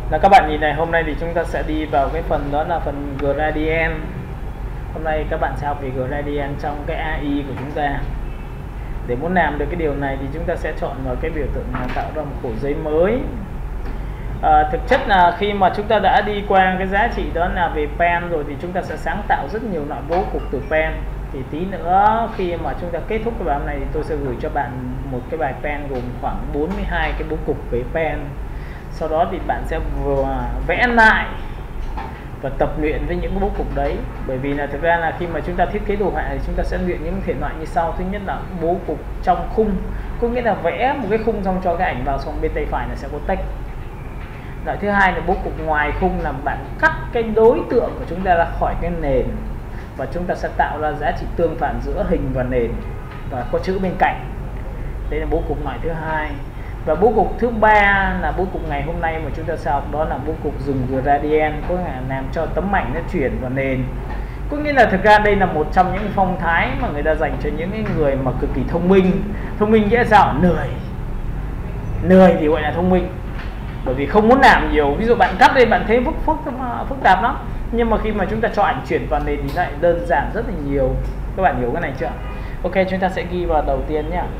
Là các bạn nhìn này, hôm nay thì chúng ta sẽ đi vào cái phần đó là phần gradient. Hôm nay các bạn sẽ học về gradient trong cái AI của chúng ta. Để muốn làm được cái điều này thì chúng ta sẽ chọn vào cái biểu tượng là tạo ra một khổ giấy mới. Thực chất là khi mà chúng ta đã đi qua cái giá trị đó là về pen rồi thì chúng ta sẽ sáng tạo rất nhiều loại bố cục từ pen. Thì tí nữa khi mà chúng ta kết thúc cái bài hôm nay thì tôi sẽ gửi cho bạn một cái bài pen gồm khoảng 42 cái bố cục về pen. Sau đó thì bạn sẽ vừa vẽ lại và tập luyện với những bố cục đấy. Bởi vì là thực ra là khi mà chúng ta thiết kế đồ họa thì chúng ta sẽ luyện những thể loại như sau. Thứ nhất là bố cục trong khung, có nghĩa là vẽ một cái khung xong cho cái ảnh vào, xong bên tay phải là sẽ có text. Loại thứ hai là bố cục ngoài khung, là bạn cắt cái đối tượng của chúng ta ra khỏi cái nền và chúng ta sẽ tạo ra giá trị tương phản giữa hình và nền và có chữ bên cạnh. Đây là bố cục loại thứ hai. Và bố cục thứ ba là bố cục ngày hôm nay mà chúng ta sẽ học, đó là bố cục dùng gradient, có nghĩa là làm cho tấm ảnh nó chuyển vào nền. Có nghĩa là thực ra đây là một trong những phong thái mà người ta dành cho những người mà cực kỳ thông minh. Thông minh dễ sao? Lười thì gọi là thông minh, bởi vì không muốn làm nhiều. Ví dụ bạn cắt đây bạn thấy phức tạp lắm, nhưng mà khi mà chúng ta cho ảnh chuyển vào nền thì lại đơn giản rất là nhiều. Các bạn hiểu cái này chưa? Ok, chúng ta sẽ ghi vào đầu tiên nhé.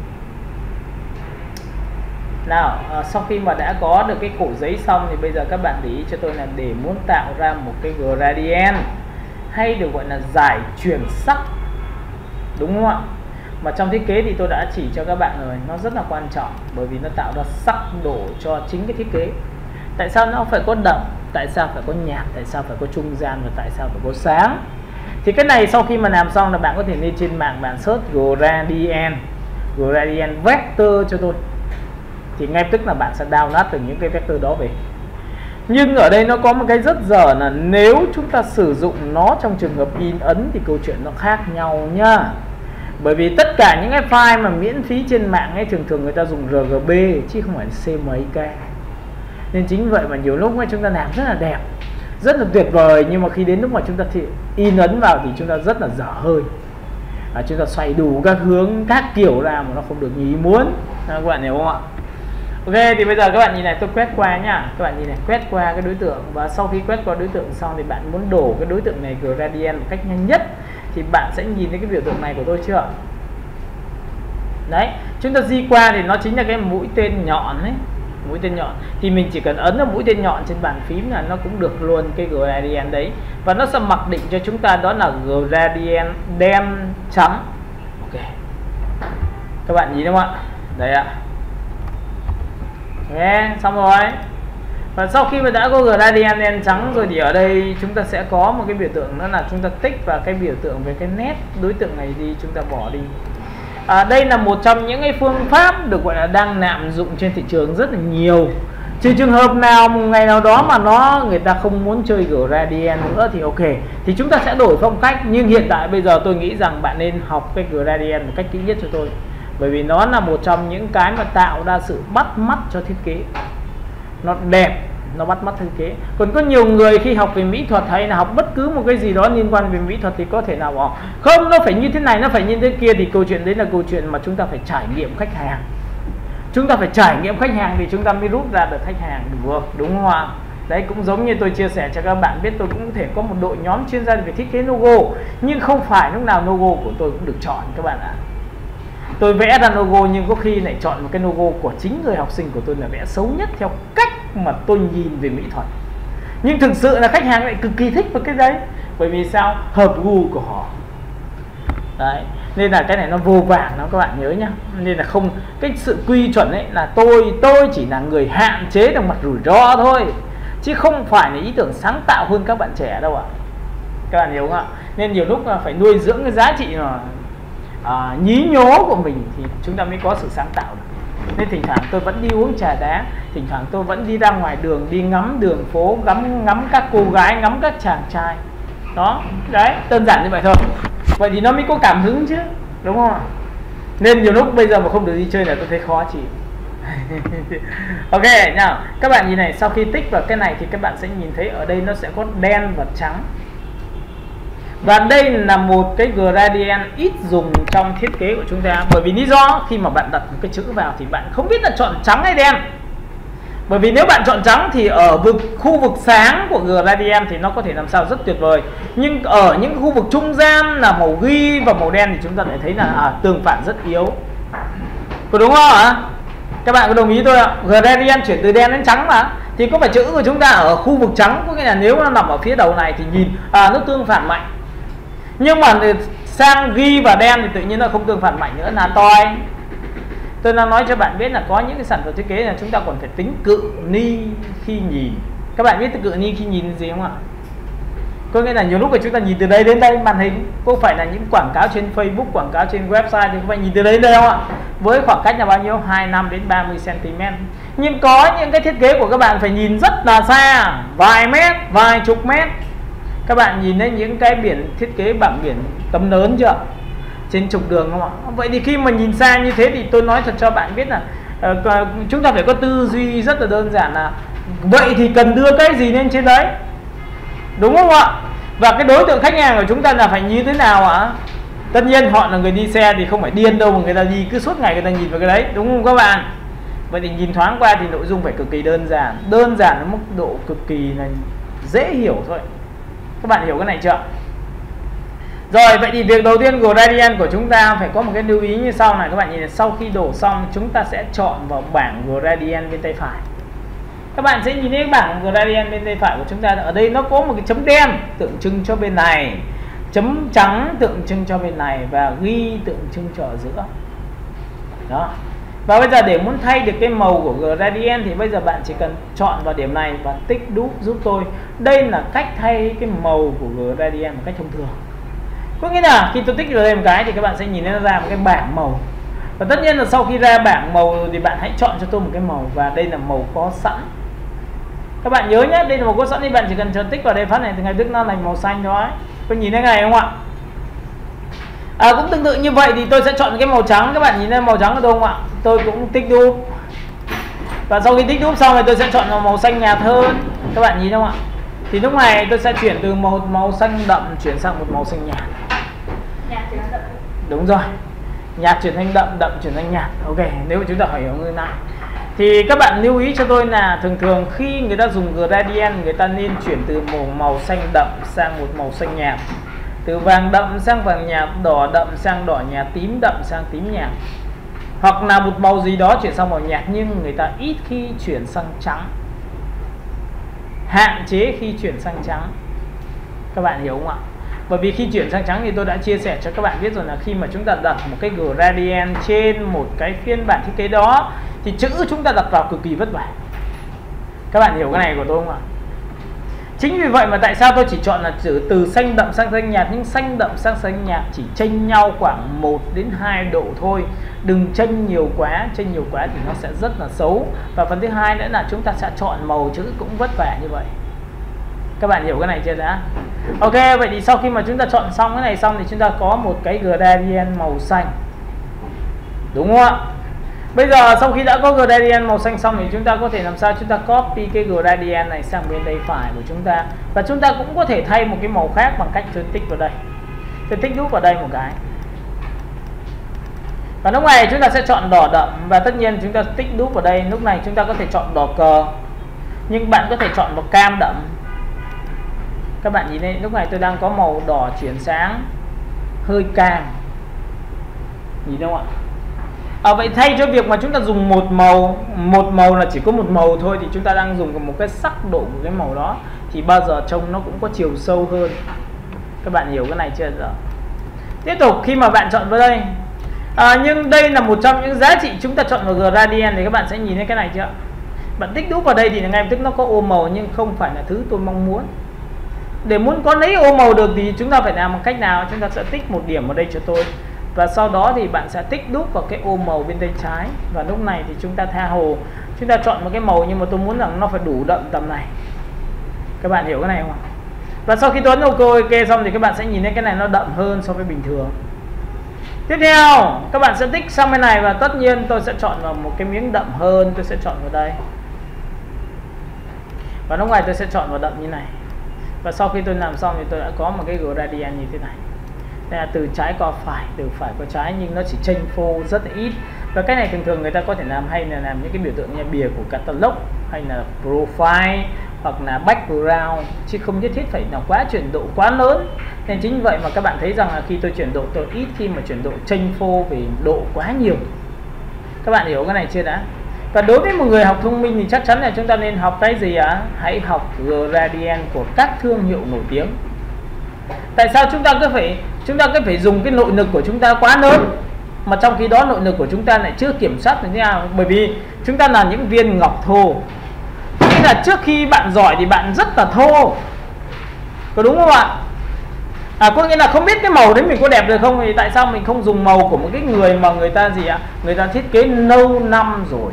Nào, sau khi mà đã có được cái khổ giấy xong thì bây giờ các bạn để ý cho tôi là để muốn tạo ra một cái gradient hay được gọi là giải chuyển sắc, đúng không ạ? Mà trong thiết kế thì tôi đã chỉ cho các bạn rồi, nó rất là quan trọng bởi vì nó tạo ra sắc độ cho chính cái thiết kế. Tại sao nó phải có đậm, tại sao phải có nhạt, tại sao phải có trung gian và tại sao phải có sáng. Thì cái này sau khi mà làm xong là bạn có thể lên trên mạng bạn search gradient vector cho tôi, thì ngay tức là bạn sẽ download từ những cái vector đó về. Nhưng ở đây nó có một cái rất dở là nếu chúng ta sử dụng nó trong trường hợp in ấn thì câu chuyện nó khác nhau nhá. Bởi vì tất cả những cái file mà miễn phí trên mạng ấy thường người ta dùng RGB chứ không phải CMYK. Nên chính vậy mà nhiều lúc ấy chúng ta làm rất là đẹp, rất là tuyệt vời, nhưng mà khi đến lúc mà chúng ta thì in ấn vào thì chúng ta rất là dở hơi. Chúng ta xoay đủ các hướng, các kiểu ra mà nó không được như ý muốn. Các bạn hiểu không ạ? Ok, thì bây giờ các bạn nhìn này, tôi quét qua nhá. Các bạn nhìn này, quét qua cái đối tượng. Và sau khi quét qua đối tượng xong thì bạn muốn đổ cái đối tượng này gradient một cách nhanh nhất thì bạn sẽ nhìn thấy cái biểu tượng này của tôi chưa? Đấy, chúng ta di qua thì nó chính là cái mũi tên nhọn ấy. Mũi tên nhọn thì mình chỉ cần ấn vào mũi tên nhọn trên bàn phím là nó cũng được luôn cái gradient đấy. Và nó sẽ mặc định cho chúng ta đó là gradient đen trắng. Ok, các bạn nhìn đúng không ạ? Đấy ạ. Ok, xong rồi. Và sau khi mà đã có gradient đen trắng rồi thì ở đây chúng ta sẽ có một cái biểu tượng, đó là chúng ta tích vào cái biểu tượng về cái nét đối tượng này đi, chúng ta bỏ đi. Đây là một trong những cái phương pháp được gọi là đang lạm dụng trên thị trường rất là nhiều. Trừ trường hợp nào một ngày nào đó mà người ta không muốn chơi gradient nữa thì ok, thì chúng ta sẽ đổi phong cách. Nhưng hiện tại bây giờ tôi nghĩ rằng bạn nên học cái gradient một cách kỹ nhất cho tôi, bởi vì nó là một trong những cái mà tạo ra sự bắt mắt cho thiết kế. Nó đẹp, nó bắt mắt thiết kế. Còn có nhiều người khi học về mỹ thuật hay là học bất cứ một cái gì đó liên quan về mỹ thuật thì có thể nào bỏ không, nó phải như thế này, nó phải như thế kia. Thì câu chuyện đấy là câu chuyện mà chúng ta phải trải nghiệm khách hàng. Chúng ta phải trải nghiệm khách hàng thì chúng ta mới rút ra được khách hàng được, đúng không ạ? Đấy, cũng giống như tôi chia sẻ cho các bạn biết, tôi cũng có thể có một đội nhóm chuyên gia về thiết kế logo, nhưng không phải lúc nào logo của tôi cũng được chọn các bạn ạ. Tôi vẽ ra logo nhưng có khi lại chọn một cái logo của chính người học sinh của tôi là vẽ xấu nhất theo cách mà tôi nhìn về mỹ thuật. Nhưng thực sự là khách hàng lại cực kỳ thích vào cái đấy. Bởi vì sao? Hợp gu của họ. Đấy, nên là cái này nó vô vàn lắm các bạn nhớ nhá. Nên là không, cái sự quy chuẩn ấy là tôi chỉ là người hạn chế được mặt rủi ro thôi, chứ không phải là ý tưởng sáng tạo hơn các bạn trẻ đâu ạ. Các bạn hiểu không ạ? Nên nhiều lúc là phải nuôi dưỡng cái giá trị mà nhí nhố của mình thì chúng ta mới có sự sáng tạo được. Nên thỉnh thoảng tôi vẫn đi uống trà đá, thỉnh thoảng tôi vẫn đi ra ngoài đường, đi ngắm đường phố, ngắm các cô gái, ngắm các chàng trai. Đó, đấy, đơn giản như vậy thôi. Vậy thì nó mới có cảm hứng chứ, đúng không ạ? Nên nhiều lúc bây giờ mà không được đi chơi là tôi thấy khó chịu. Ok nhá, các bạn nhìn này, sau khi tích vào cái này thì các bạn sẽ nhìn thấy ở đây nó sẽ có đen và trắng. Và đây là một cái gradient ít dùng trong thiết kế của chúng ta. Bởi vì lý do khi mà bạn đặt một cái chữ vào thì bạn không biết là chọn trắng hay đen. Bởi vì nếu bạn chọn trắng thì ở khu vực sáng của gradient thì nó có thể làm sao rất tuyệt vời. Nhưng ở những khu vực trung gian là màu ghi và màu đen thì chúng ta lại thấy là tương phản rất yếu. Có đúng không ạ? Các bạn có đồng ý tôi ạ? Gradient chuyển từ đen đến trắng mà. Thì có phải chữ của chúng ta ở khu vực trắng, có nghĩa là nếu nó nằm ở phía đầu này thì nhìn nó tương phản mạnh. Nhưng mà sang ghi và đen thì tự nhiên nó không tương phản mạnh nữa là toi. Tôi đang nói cho bạn biết là có những cái sản phẩm thiết kế là chúng ta còn phải tính cự ni khi nhìn. Các bạn biết cự ni khi nhìn gì không ạ? Có nghĩa là nhiều lúc mà chúng ta nhìn từ đây đến đây màn hình, có phải là những quảng cáo trên Facebook, quảng cáo trên website thì các bạn nhìn từ đây đến đây không ạ? Với khoảng cách là bao nhiêu? 25 đến 30 cm. Nhưng có những cái thiết kế của các bạn phải nhìn rất là xa, vài mét, vài chục mét. Các bạn nhìn thấy những cái biển thiết kế bảng biển tấm lớn chưa? Trên trục đường không ạ? Vậy thì khi mà nhìn xa như thế thì tôi nói thật cho bạn biết là chúng ta phải có tư duy rất là đơn giản là vậy thì cần đưa cái gì lên trên đấy, đúng không ạ? Và cái đối tượng khách hàng của chúng ta là phải như thế nào ạ? Tất nhiên họ là người đi xe thì không phải điên đâu mà người ta đi cứ suốt ngày người ta nhìn vào cái đấy, đúng không các bạn? Vậy thì nhìn thoáng qua thì nội dung phải cực kỳ đơn giản đến mức độ cực kỳ là dễ hiểu thôi. Các bạn hiểu cái này chưa? Rồi, vậy thì việc đầu tiên gradient của chúng ta phải có một cái lưu ý như sau này. Các bạn nhìn này, sau khi đổ xong chúng ta sẽ chọn vào bảng gradient bên tay phải. Các bạn sẽ nhìn thấy bảng gradient bên tay phải của chúng ta. Ở đây nó có một cái chấm đen tượng trưng cho bên này, chấm trắng tượng trưng cho bên này và ghi tượng trưng cho ở giữa. Đó. Và bây giờ để muốn thay được cái màu của gradient thì bây giờ bạn chỉ cần chọn vào điểm này và tích đúp giúp tôi. Đây là cách thay cái màu của gradient một cách thông thường. Có nghĩa là khi tôi tích vào đây một cái thì các bạn sẽ nhìn thấy nó ra một cái bảng màu. Và tất nhiên là sau khi ra bảng màu thì bạn hãy chọn cho tôi một cái màu. Và đây là màu có sẵn. Các bạn nhớ nhé, đây là màu có sẵn thì bạn chỉ cần cho tích vào đây phát này thì ngay tức nó thành màu xanh đó. Có nhìn thấy này không ạ? Cũng tương tự như vậy thì tôi sẽ chọn cái màu trắng. Các bạn nhìn thấy màu trắng ở đâu không ạ? Tôi cũng tích đúp. Và sau khi tích đúp xong thì tôi sẽ chọn màu xanh nhạt hơn. Các bạn nhìn thấy không ạ? Thì lúc này tôi sẽ chuyển từ một màu xanh đậm chuyển sang một màu xanh nhạt. Đúng rồi, nhạt chuyển thành đậm, đậm chuyển thành nhạt. Ok, nếu chúng ta hỏi hiểu như này thì các bạn lưu ý cho tôi là thường khi người ta dùng gradient người ta nên chuyển từ một màu xanh đậm sang một màu xanh nhạt, từ vàng đậm sang vàng nhạt, đỏ đậm sang đỏ nhạt, tím đậm sang tím nhạt, hoặc là một màu gì đó chuyển sang màu nhạt, nhưng người ta ít khi chuyển sang trắng, hạn chế khi chuyển sang trắng. Các bạn hiểu không ạ? Bởi vì khi chuyển sang trắng thì tôi đã chia sẻ cho các bạn biết rồi là khi mà chúng ta đặt một cái gradient trên một cái phiên bản thiết kế đó thì chữ chúng ta đặt vào cực kỳ vất vả. Các bạn hiểu cái này của tôi không ạ? Chính vì vậy mà tại sao tôi chỉ chọn là từ xanh đậm sang xanh nhạt, nhưng xanh đậm sang xanh nhạt chỉ chênh nhau khoảng 1 đến 2 độ thôi. Đừng chênh nhiều quá thì nó sẽ rất là xấu. Và phần thứ hai nữa là chúng ta sẽ chọn màu chữ cũng vất vả như vậy. Các bạn hiểu cái này chưa đã? Ok, vậy thì sau khi mà chúng ta chọn xong cái này xong thì chúng ta có một cái gradient màu xanh. Đúng không ạ? Bây giờ sau khi đã có gradient màu xanh xong thì chúng ta có thể làm sao chúng ta copy cái gradient này sang bên tay phải của chúng ta. Và chúng ta cũng có thể thay một cái màu khác bằng cách tôi tích vào đây. Tôi tích đúp vào đây một cái. Và lúc này chúng ta sẽ chọn đỏ đậm. Và tất nhiên chúng ta tích đúp vào đây. Lúc này chúng ta có thể chọn đỏ cờ, nhưng bạn có thể chọn vào cam đậm. Các bạn nhìn đây, lúc này tôi đang có màu đỏ chuyển sáng hơi cam. Nhìn không ạ? Vậy thay cho việc mà chúng ta dùng một màu là chỉ có một màu thôi thì chúng ta đang dùng một cái sắc độ của cái màu đó thì bao giờ trông nó cũng có chiều sâu hơn. Các bạn hiểu cái này chưa? Tiếp tục khi mà bạn chọn vào đây nhưng đây là một trong những giá trị chúng ta chọn vào gradient thì các bạn sẽ nhìn thấy cái này chưa? Bạn tích đúp vào đây thì ngay lập tức nó có ô màu nhưng không phải là thứ tôi mong muốn. Để muốn có lấy ô màu được thì chúng ta phải làm một cách nào? Chúng ta sẽ tích một điểm vào đây cho tôi. Và sau đó thì bạn sẽ tích đúp vào cái ô màu bên tay trái. Và lúc này thì chúng ta tha hồ, chúng ta chọn một cái màu nhưng mà tôi muốn rằng nó phải đủ đậm tầm này. Các bạn hiểu cái này không ạ? Và sau khi tôi ấn ok xong thì các bạn sẽ nhìn thấy cái này nó đậm hơn so với bình thường. Tiếp theo các bạn sẽ tích sang bên này và tất nhiên tôi sẽ chọn vào một cái miếng đậm hơn. Tôi sẽ chọn vào đây. Và lúc này tôi sẽ chọn vào đậm như này. Và sau khi tôi làm xong thì tôi đã có một cái gradient như thế này. Đây là từ trái qua phải, từ phải qua trái nhưng nó chỉ chênh phô rất là ít. Và cái này thường thường người ta có thể làm hay là làm những cái biểu tượng như bìa của catalog hay là profile hoặc là background, chứ không nhất thiết phải là quá chuyển độ quá lớn. Nên chính vậy mà các bạn thấy rằng là khi tôi chuyển độ, tôi ít khi mà chuyển độ chênh phô về độ quá nhiều. Các bạn hiểu cái này chưa đã? Và đối với một người học thông minh thì chắc chắn là chúng ta nên học cái gì ạ? Hãy học gradient của các thương hiệu nổi tiếng. Tại sao chúng ta cứ phải dùng cái nội lực của chúng ta quá lớn, mà trong khi đó nội lực của chúng ta lại chưa kiểm soát được thế nào? Bởi vì chúng ta là những viên ngọc thô. Nghĩa là trước khi bạn giỏi thì bạn rất là thô, có đúng không ạ? Có nghĩa là không biết cái màu đấy mình có đẹp được không, thì tại sao mình không dùng màu của một cái người mà người ta gì ạ? Người ta thiết kế lâu năm rồi,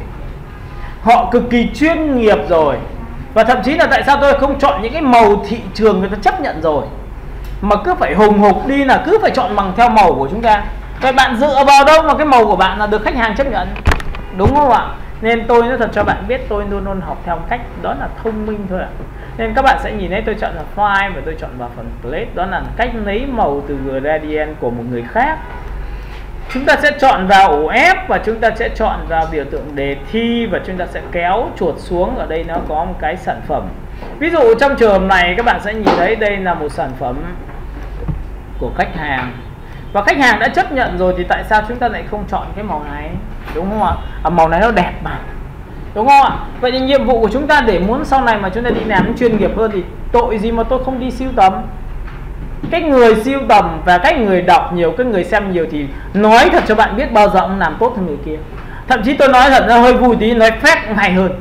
họ cực kỳ chuyên nghiệp rồi. Và thậm chí là tại sao tôi không chọn những cái màu thị trường người ta chấp nhận rồi, mà cứ phải hùng hục đi là cứ phải chọn bằng theo màu của chúng ta. Vậy bạn dựa vào đâu mà cái màu của bạn là được khách hàng chấp nhận, đúng không ạ? Nên tôi nói thật cho bạn biết, tôi luôn luôn học theo cách đó là thông minh thôi ạ. Nên các bạn sẽ nhìn thấy tôi chọn là file và tôi chọn vào phần plate, đó là cách lấy màu từ gradient của một người khác. Chúng ta sẽ chọn vào ổ F và chúng ta sẽ chọn vào biểu tượng đề thi, và chúng ta sẽ kéo chuột xuống. Ở đây nó có một cái sản phẩm. Ví dụ trong trường hợp này các bạn sẽ nhìn thấy đây là một sản phẩm của khách hàng, và khách hàng đã chấp nhận rồi thì tại sao chúng ta lại không chọn cái màu này, đúng không ạ? Màu này nó đẹp mà, đúng không ạ? Vậy thì nhiệm vụ của chúng ta để muốn sau này mà chúng ta đi làm chuyên nghiệp hơn thì tội gì mà tôi không đi sưu tầm. Cái người sưu tầm và cái người đọc nhiều, cái người xem nhiều thì nói thật cho bạn biết bao giờ ông làm tốt hơn người kia. Thậm chí tôi nói thật ra hơi vui tí, nói phét hay hơn.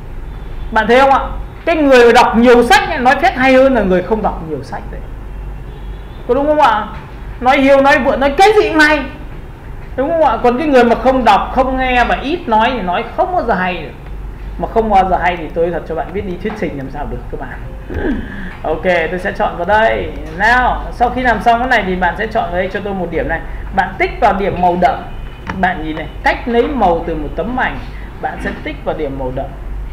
Bạn thấy không ạ? Cái người đọc nhiều sách nói phét hay hơn là người không đọc nhiều sách đấy, có đúng không ạ? Nói hiêu nói vượn nói cái gì cũng hay, đúng không ạ? Còn cái người mà không đọc, không nghe và ít nói thì nói không bao giờ hay được. Mà không bao giờ hay thì tôi thật cho bạn biết đi thuyết trình làm sao được các bạn. Ok, tôi sẽ chọn vào đây. Nào, sau khi làm xong cái này thì bạn sẽ chọn vào đây cho tôi một điểm này. Bạn tích vào điểm màu đậm. Bạn nhìn này, cách lấy màu từ một tấm ảnh, bạn sẽ tích vào điểm màu đậm.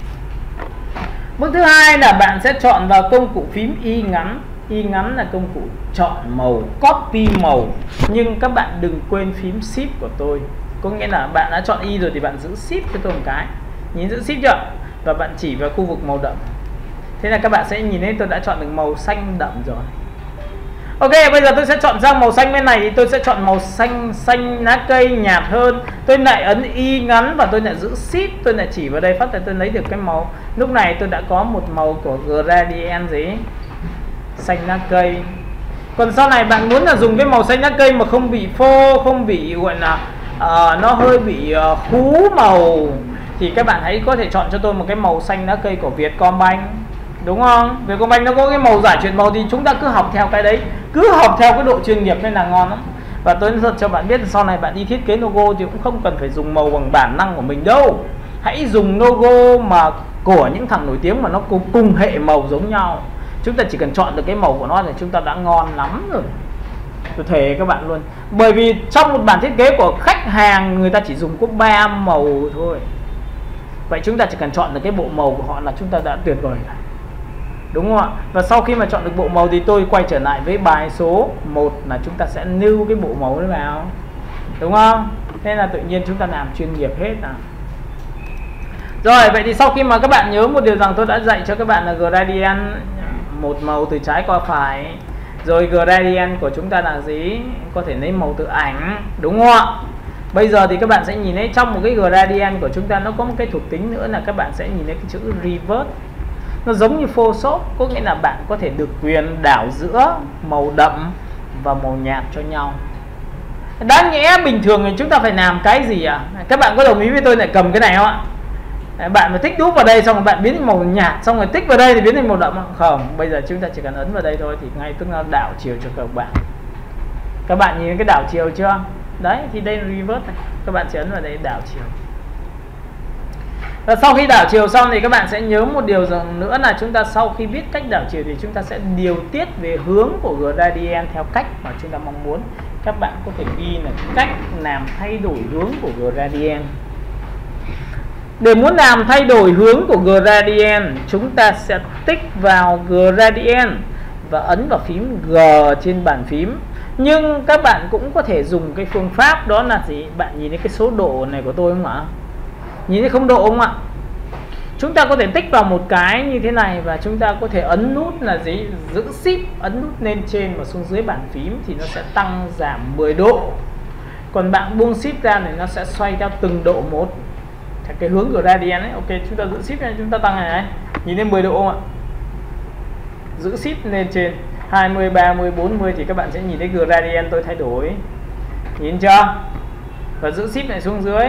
Bước thứ hai là bạn sẽ chọn vào công cụ phím Y ngắn. Y ngắn là công cụ chọn màu, copy màu. Nhưng các bạn đừng quên phím Shift của tôi. Có nghĩa là bạn đã chọn Y rồi thì bạn giữ Shift cho tôi một cái. Nhìn giữ Shift chưa? Và bạn chỉ vào khu vực màu đậm. Thế là các bạn sẽ nhìn thấy tôi đã chọn được màu xanh đậm rồi. Ok, bây giờ tôi sẽ chọn sang màu xanh bên này thì tôi sẽ chọn màu xanh lá cây nhạt hơn. Tôi lại ấn Y ngắn và tôi lại giữ Shift, tôi lại chỉ vào đây phát là tôi lấy được cái màu. Lúc này tôi đã có một màu của gradient gì? Xanh lá cây. Còn sau này bạn muốn là dùng cái màu xanh lá cây mà không bị phô, không bị gọi là nó hơi bị khú màu, thì các bạn hãy có thể chọn cho tôi một cái màu xanh lá cây của Vietcombank, đúng không? Vietcombank nó có cái màu giải chuyển màu thì chúng ta cứ học theo cái đấy, cứ học theo cái độ chuyên nghiệp nên là ngon lắm. Và tôi nói thật cho bạn biết sau này bạn đi thiết kế logo thì cũng không cần phải dùng màu bằng bản năng của mình đâu. Hãy dùng logo mà của những thằng nổi tiếng mà nó cùng hệ màu giống nhau. Chúng ta chỉ cần chọn được cái màu của nó thì chúng ta đã ngon lắm rồi. Tôi thề các bạn luôn. Bởi vì trong một bản thiết kế của khách hàng người ta chỉ dùng có 3 màu thôi. Vậy chúng ta chỉ cần chọn được cái bộ màu của họ là chúng ta đã tuyệt vời rồi, đúng không ạ? Và sau khi mà chọn được bộ màu thì tôi quay trở lại với bài số 1 là chúng ta sẽ lưu cái bộ màu đó vào, đúng không? Thế là tự nhiên chúng ta làm chuyên nghiệp hết nào. Rồi, vậy thì sau khi mà các bạn nhớ một điều rằng tôi đã dạy cho các bạn là gradient một màu từ trái qua phải, rồi gradient của chúng ta là gì? Có thể lấy màu từ ảnh, đúng không ạ? Bây giờ thì các bạn sẽ nhìn thấy trong một cái gradient của chúng ta nó có một cái thuộc tính nữa là các bạn sẽ nhìn thấy cái chữ reverse. Nó giống như Photoshop, có nghĩa là bạn có thể được quyền đảo giữa màu đậm và màu nhạt cho nhau. Đáng nhẽ bình thường thì chúng ta phải làm cái gì ạ? Các bạn có đồng ý với tôi lại cầm cái này không ạ? Bạn phải tích đúp vào đây xong rồi bạn biến thành màu nhạt, xong rồi tích vào đây thì biến thành màu đậm không? Bây giờ chúng ta chỉ cần ấn vào đây thôi thì ngay tức là đảo chiều cho các bạn. Các bạn nhìn cái đảo chiều chưa? Đấy thì đây là reverse này. Các bạn sẽ ấn vào đây đảo chiều. Và sau khi đảo chiều xong thì các bạn sẽ nhớ một điều rằng nữa là chúng ta sau khi biết cách đảo chiều thì chúng ta sẽ điều tiết về hướng của gradient theo cách mà chúng ta mong muốn. Các bạn có thể ghi là cách làm thay đổi hướng của gradient. Để muốn làm thay đổi hướng của gradient, chúng ta sẽ tích vào gradient và ấn vào phím G trên bàn phím. Nhưng các bạn cũng có thể dùng cái phương pháp đó là gì? Bạn nhìn thấy cái số độ này của tôi không ạ? Nhìn thấy không độ không ạ? Chúng ta có thể tích vào một cái như thế này và chúng ta có thể ấn nút là gì? Giữ shift, ấn nút lên trên và xuống dưới bàn phím thì nó sẽ tăng giảm 10 độ. Còn bạn buông shift ra thì nó sẽ xoay theo từng độ một, theo cái hướng gradient ấy. Ok, chúng ta giữ shift này, chúng ta tăng này, nhìn lên 10 độ không ạ? Giữ shift lên trên 20, 30, 40 thì các bạn sẽ nhìn thấy gradient tôi thay đổi. Nhìn chưa? Và giữ shift này xuống dưới.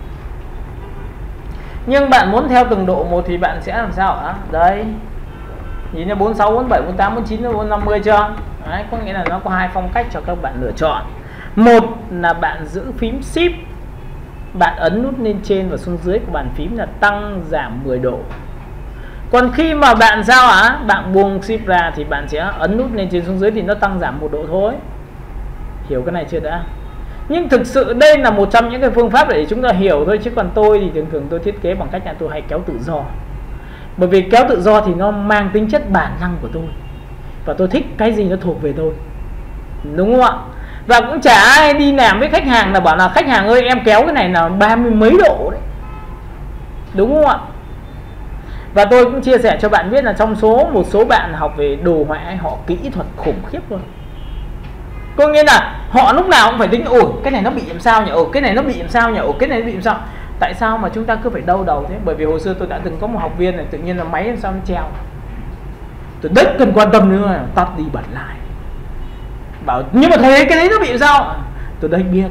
Nhưng bạn muốn theo từng độ một thì bạn sẽ làm sao ạ? Đây. Nhìn như 46, 47, 48, 49, 50 chưa? Đấy, có nghĩa là nó có hai phong cách cho các bạn lựa chọn. Một là bạn giữ phím shift, bạn ấn nút lên trên và xuống dưới của bàn phím là tăng giảm 10 độ. Còn khi mà bạn sao ạ? Bạn buông shift ra thì bạn sẽ ấn nút lên trên xuống dưới thì nó tăng giảm 1 độ thôi. Hiểu cái này chưa đã? Nhưng thực sự đây là một trong những cái phương pháp để chúng ta hiểu thôi, chứ còn tôi thì thường thường tôi thiết kế bằng cách là tôi hay kéo tự do. Bởi vì kéo tự do thì nó mang tính chất bản năng của tôi, và tôi thích cái gì nó thuộc về tôi, đúng không ạ? Và cũng chả ai đi làm với khách hàng là bảo là khách hàng ơi em kéo cái này là 30 mấy độ đấy, đúng không ạ? Và tôi cũng chia sẻ cho bạn biết là trong một số bạn học về đồ họa họ kỹ thuật khủng khiếp luôn. Có nghĩa là họ lúc nào cũng phải tính ủi cái này nó bị làm sao nhỉ, cái này nó bị làm sao nhỉ, cái này nó bị làm sao. Tại sao mà chúng ta cứ phải đau đầu thế? Bởi vì hồi xưa tôi đã từng có một học viên này tự nhiên là máy làm sao nó treo. Tôi đếch cần quan tâm nữa, tắt đi bật lại. Bảo nhưng mà thầy cái đấy nó bị làm sao? Tôi đếch biết.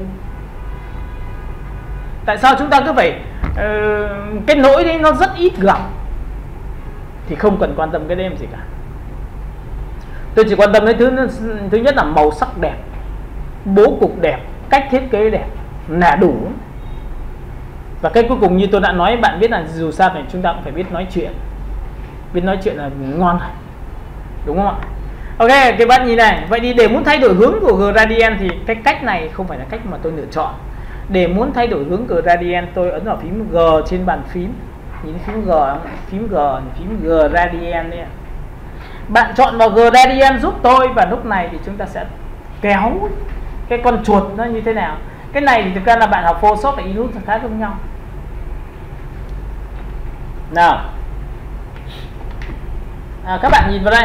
Tại sao chúng ta cứ phải cái lỗi đấy nó rất ít gặp thì không cần quan tâm cái đấy làm gì cả. Tôi chỉ quan tâm đến thứ nhất là màu sắc đẹp, bố cục đẹp, cách thiết kế đẹp là đủ. Và cái cuối cùng như tôi đã nói, bạn biết là dù sao này chúng ta cũng phải biết nói chuyện. Biết nói chuyện là ngon rồi, đúng không ạ? Ok, cái bạn nhìn này. Vậy thì để muốn thay đổi hướng của gradient thì cái cách này không phải là cách mà tôi lựa chọn. Để muốn thay đổi hướng gradient tôi ấn vào phím G trên bàn phím. Nhìn phím G không? Phím G, phím gradient đây. Bạn chọn vào gradient giúp tôi và lúc này thì chúng ta sẽ kéo cái con chuột nó như thế nào. Cái này thì thực ra là bạn học Photoshop và Illustrator khá giống nhau. Nào, các bạn nhìn vào đây.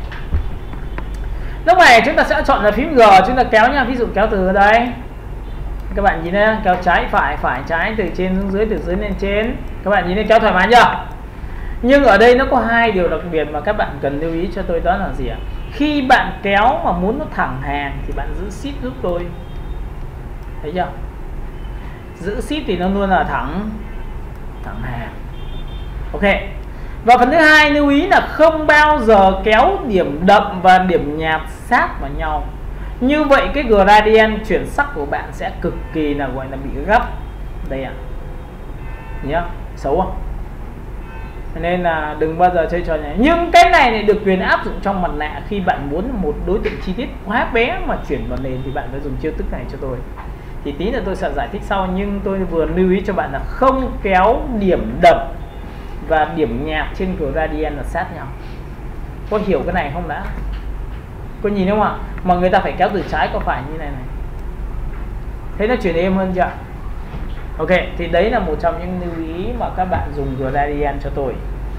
Lúc này chúng ta sẽ chọn là phím G, chúng ta kéo nha. Ví dụ kéo từ đây, các bạn nhìn đây, kéo trái phải, phải trái, từ trên xuống dưới, từ dưới lên trên. Các bạn nhìn đây, kéo thoải mái chưa? Nhưng ở đây nó có hai điều đặc biệt mà các bạn cần lưu ý cho tôi, đó là gì ạ? Khi bạn kéo mà muốn nó thẳng hàng thì bạn giữ shift giúp tôi. Thấy chưa? Giữ shift thì nó luôn là thẳng hàng. Ok. Và phần thứ hai lưu ý là không bao giờ kéo điểm đậm và điểm nhạt sát vào nhau. Như vậy cái gradient chuyển sắc của bạn sẽ cực kỳ là gọi là bị gấp. Đây ạ. Nhá, xấu không? Nên là đừng bao giờ chơi trò này. Nhưng cái này được quyền áp dụng trong mặt nạ khi bạn muốn một đối tượng chi tiết quá bé mà chuyển vào nền thì bạn phải dùng chiêu thức này cho tôi. Thì tí nữa tôi sẽ giải thích sau, nhưng tôi vừa lưu ý cho bạn là không kéo điểm đậm và điểm nhạt trên gradient là sát nhau. Có hiểu cái này không đã? Có nhìn không ạ? Mà người ta phải kéo từ trái qua phải như này này. Thế nó chuyển êm hơn chưa? Ok, thì đấy là một trong những lưu ý mà các bạn dùng gradient cho tôi.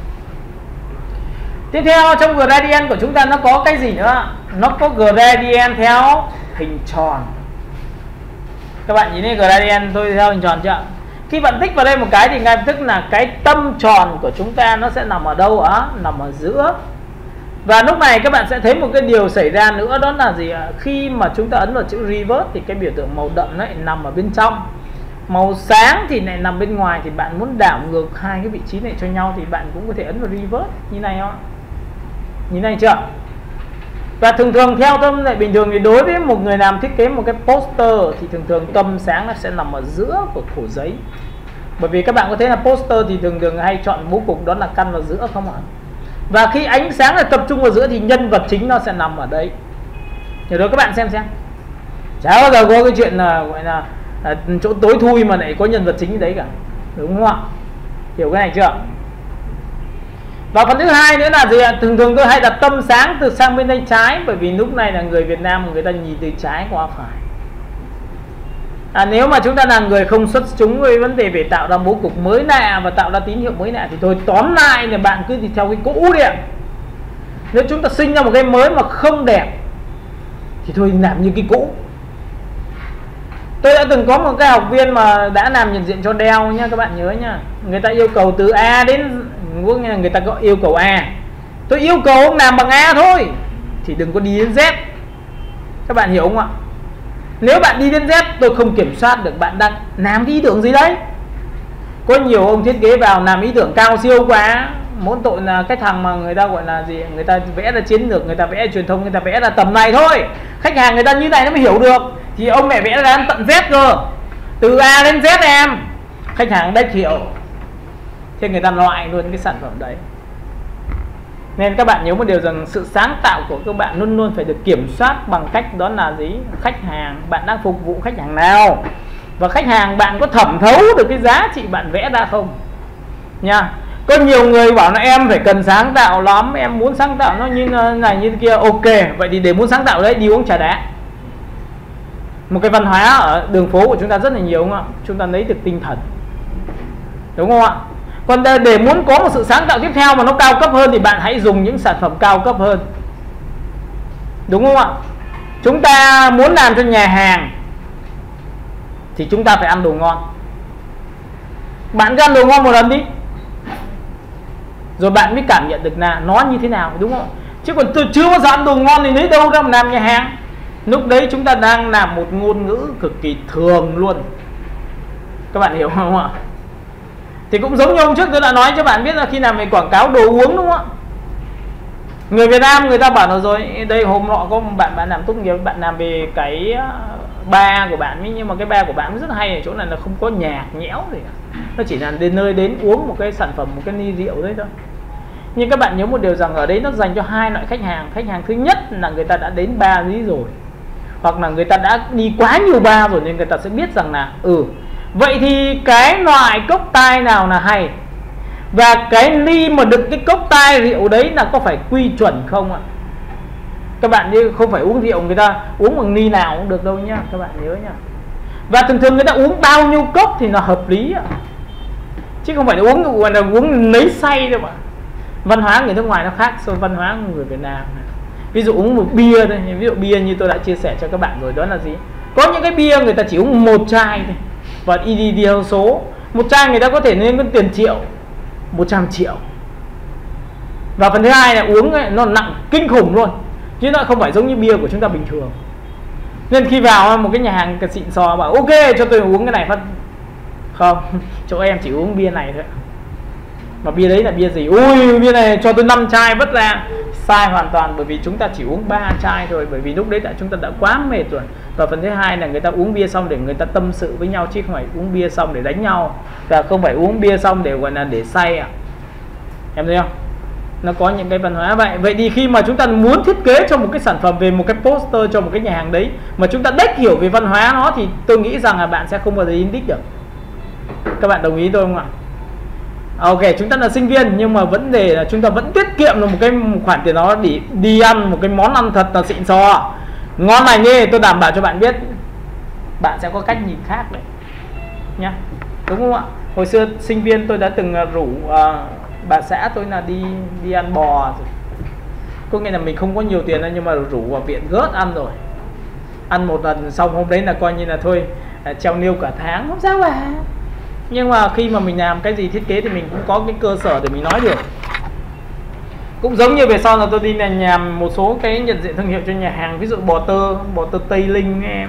Tiếp theo trong gradient của chúng ta nó có cái gì nữa? Nó có gradient theo hình tròn. Các bạn nhìn thấy gradient tôi theo hình tròn chưa? Khi bạn tích vào đây một cái thì ngay lập tức là cái tâm tròn của chúng ta nó sẽ nằm ở đâu ạ? Nằm ở giữa. Và lúc này các bạn sẽ thấy một cái điều xảy ra nữa, đó là gì ạ? Khi mà chúng ta ấn vào chữ reverse thì cái biểu tượng màu đậm nó lại nằm ở bên trong, màu sáng thì lại nằm bên ngoài. Thì bạn muốn đảo ngược hai cái vị trí này cho nhau thì bạn cũng có thể ấn vào reverse như này không? Như này chưa? Và thường thường theo tâm lại bình thường thì đối với một người làm thiết kế một cái poster thì thường thường tâm sáng nó sẽ nằm ở giữa của khổ giấy. Bởi vì các bạn có thấy là poster thì thường thường hay chọn bố cục đó là căn vào giữa không ạ? Và khi ánh sáng là tập trung vào giữa thì nhân vật chính nó sẽ nằm ở đây. Hiểu đó các bạn xem. Chả bao giờ có cái chuyện là gọi là chỗ tối thui mà lại có nhân vật chính đấy cả, đúng không ạ? Hiểu cái này chưa? Và phần thứ hai nữa là gì ạ? Thường thường tôi hay đặt tâm sáng từ sang bên tay trái, bởi vì lúc này là người Việt Nam người ta nhìn từ trái qua phải. Nếu mà chúng ta là người không xuất chúng với vấn đề về tạo ra bố cục mới lạ và tạo ra tín hiệu mới lạ thì thôi, tóm lại là bạn cứ đi theo cái cũ đi ạ. Nếu chúng ta sinh ra một cái mới mà không đẹp thì thôi làm như cái cũ. Tôi đã từng có một cái học viên mà đã làm nhận diện cho Dell nha, các bạn nhớ nha. Người ta yêu cầu từ A đến, người ta có yêu cầu A, tôi yêu cầu ông làm bằng A thôi, thì đừng có đi đến Z. Các bạn hiểu không ạ? Nếu bạn đi đến Z tôi không kiểm soát được bạn đang làm cái ý tưởng gì đấy. Có nhiều ông thiết kế vào làm ý tưởng cao siêu quá, mỗi tội là cái thằng mà người ta gọi là gì, người ta vẽ ra chiến lược, người ta vẽ truyền thông, người ta vẽ ra tầm này thôi, khách hàng người ta như này nó mới hiểu được, thì ông lại vẽ ra tận Z cơ, từ A đến Z em, khách hàng đếch hiểu, thế người ta loại luôn cái sản phẩm đấy. Nên các bạn nhớ một điều rằng sự sáng tạo của các bạn luôn luôn phải được kiểm soát bằng cách đó là gì? Khách hàng, bạn đang phục vụ khách hàng nào, và khách hàng bạn có thẩm thấu được cái giá trị bạn vẽ ra không nha. Có nhiều người bảo là em phải cần sáng tạo lắm, em muốn sáng tạo nó như này như kia. Ok, vậy thì để muốn sáng tạo đấy đi uống trà đá. Một cái văn hóa ở đường phố của chúng ta rất là nhiều, đúng không ạ? Chúng ta lấy được tinh thần, đúng không ạ? Còn để muốn có một sự sáng tạo tiếp theo mà nó cao cấp hơn thì bạn hãy dùng những sản phẩm cao cấp hơn, đúng không ạ? Chúng ta muốn làm cho nhà hàng thì chúng ta phải ăn đồ ngon. Bạn cứ ăn đồ ngon một lần đi, rồi bạn mới cảm nhận được là nó như thế nào, đúng không? Chứ còn tôi chưa bao giờ ăn đồ ngon thì lấy đâu ra mà làm nhà hàng. Lúc đấy chúng ta đang làm một ngôn ngữ cực kỳ thường luôn. Các bạn hiểu không ạ? Thì cũng giống như hôm trước tôi đã nói cho bạn biết là khi làm về quảng cáo đồ uống, đúng không ạ? Người Việt Nam người ta bảo là rồi, đây hôm nọ có bạn làm tốt nghiệp, bạn làm về cái bar của bạn, nhưng mà cái bar của bạn rất hay ở chỗ này là không có nhạc nhẽo gì cả. Nó chỉ là đến nơi đến uống một cái sản phẩm, một cái ly rượu đấy thôi. Nhưng các bạn nhớ một điều rằng ở đấy nó dành cho hai loại khách hàng. Khách hàng thứ nhất là người ta đã đến bar lý rồi, hoặc là người ta đã đi quá nhiều bar rồi, nên người ta sẽ biết rằng là vậy thì cái loại cốc tai nào là hay, và cái ly mà đựng cái cốc tai rượu đấy là có phải quy chuẩn không ạ? Các bạn như không phải uống rượu người ta uống bằng ly nào cũng được đâu nhá, các bạn nhớ nhá. Và thường thường người ta uống bao nhiêu cốc thì là hợp lý ạ, chứ không phải là uống lấy say đâu mà. Văn hóa người nước ngoài nó khác so với văn hóa của người Việt Nam. Ví dụ uống một bia thôi, ví dụ bia như tôi đã chia sẻ cho các bạn rồi, đó là gì? Có những cái bia người ta chỉ uống một chai thôi, và đi theo số. Một chai người ta có thể lên cái tiền triệu, 100 triệu. Và phần thứ hai là uống ấy, nó nặng kinh khủng luôn, chứ nó không phải giống như bia của chúng ta bình thường. Nên khi vào một cái nhà hàng xịn sò bảo ok cho tôi uống cái này phát, không, chỗ em chỉ uống bia này thôi. Mà bia đấy là bia gì? Ui, bia này cho tôi 5 chai vất ra. Sai hoàn toàn, bởi vì chúng ta chỉ uống 3 chai thôi, bởi vì lúc đấy chúng ta đã quá mệt rồi. Và phần thứ hai là người ta uống bia xong để người ta tâm sự với nhau, chứ không phải uống bia xong để đánh nhau, và không phải uống bia xong để gọi là để say ạ. Em thấy không? Nó có những cái văn hóa vậy. Vậy thì khi mà chúng ta muốn thiết kế cho một cái sản phẩm, về một cái poster cho một cái nhà hàng đấy, mà chúng ta đếch hiểu về văn hóa nó, thì tôi nghĩ rằng là bạn sẽ không bao giờ in đích được. Các bạn đồng ý tôi không ạ? Ok, chúng ta là sinh viên, nhưng mà vấn đề là chúng ta vẫn tiết kiệm được một cái khoản tiền đó để đi ăn một cái món ăn thật là xịn sò, ngon lành đi. Tôi đảm bảo cho bạn biết, bạn sẽ có cách nhìn khác đấy nhá, đúng không ạ? Hồi xưa sinh viên tôi đã từng rủ bà xã tôi là đi ăn bò rồi. Có nghĩa là mình không có nhiều tiền đâu, nhưng mà rủ vào viện gớt ăn rồi. Ăn một lần xong hôm đấy là coi như là thôi, treo niêu cả tháng, không sao cả. Nhưng mà khi mà mình làm cái gì thiết kế thì mình cũng có cái cơ sở để mình nói được. Cũng giống như về sau là tôi đi làm một số cái nhận diện thương hiệu cho nhà hàng, ví dụ bò tơ Tây Linh em.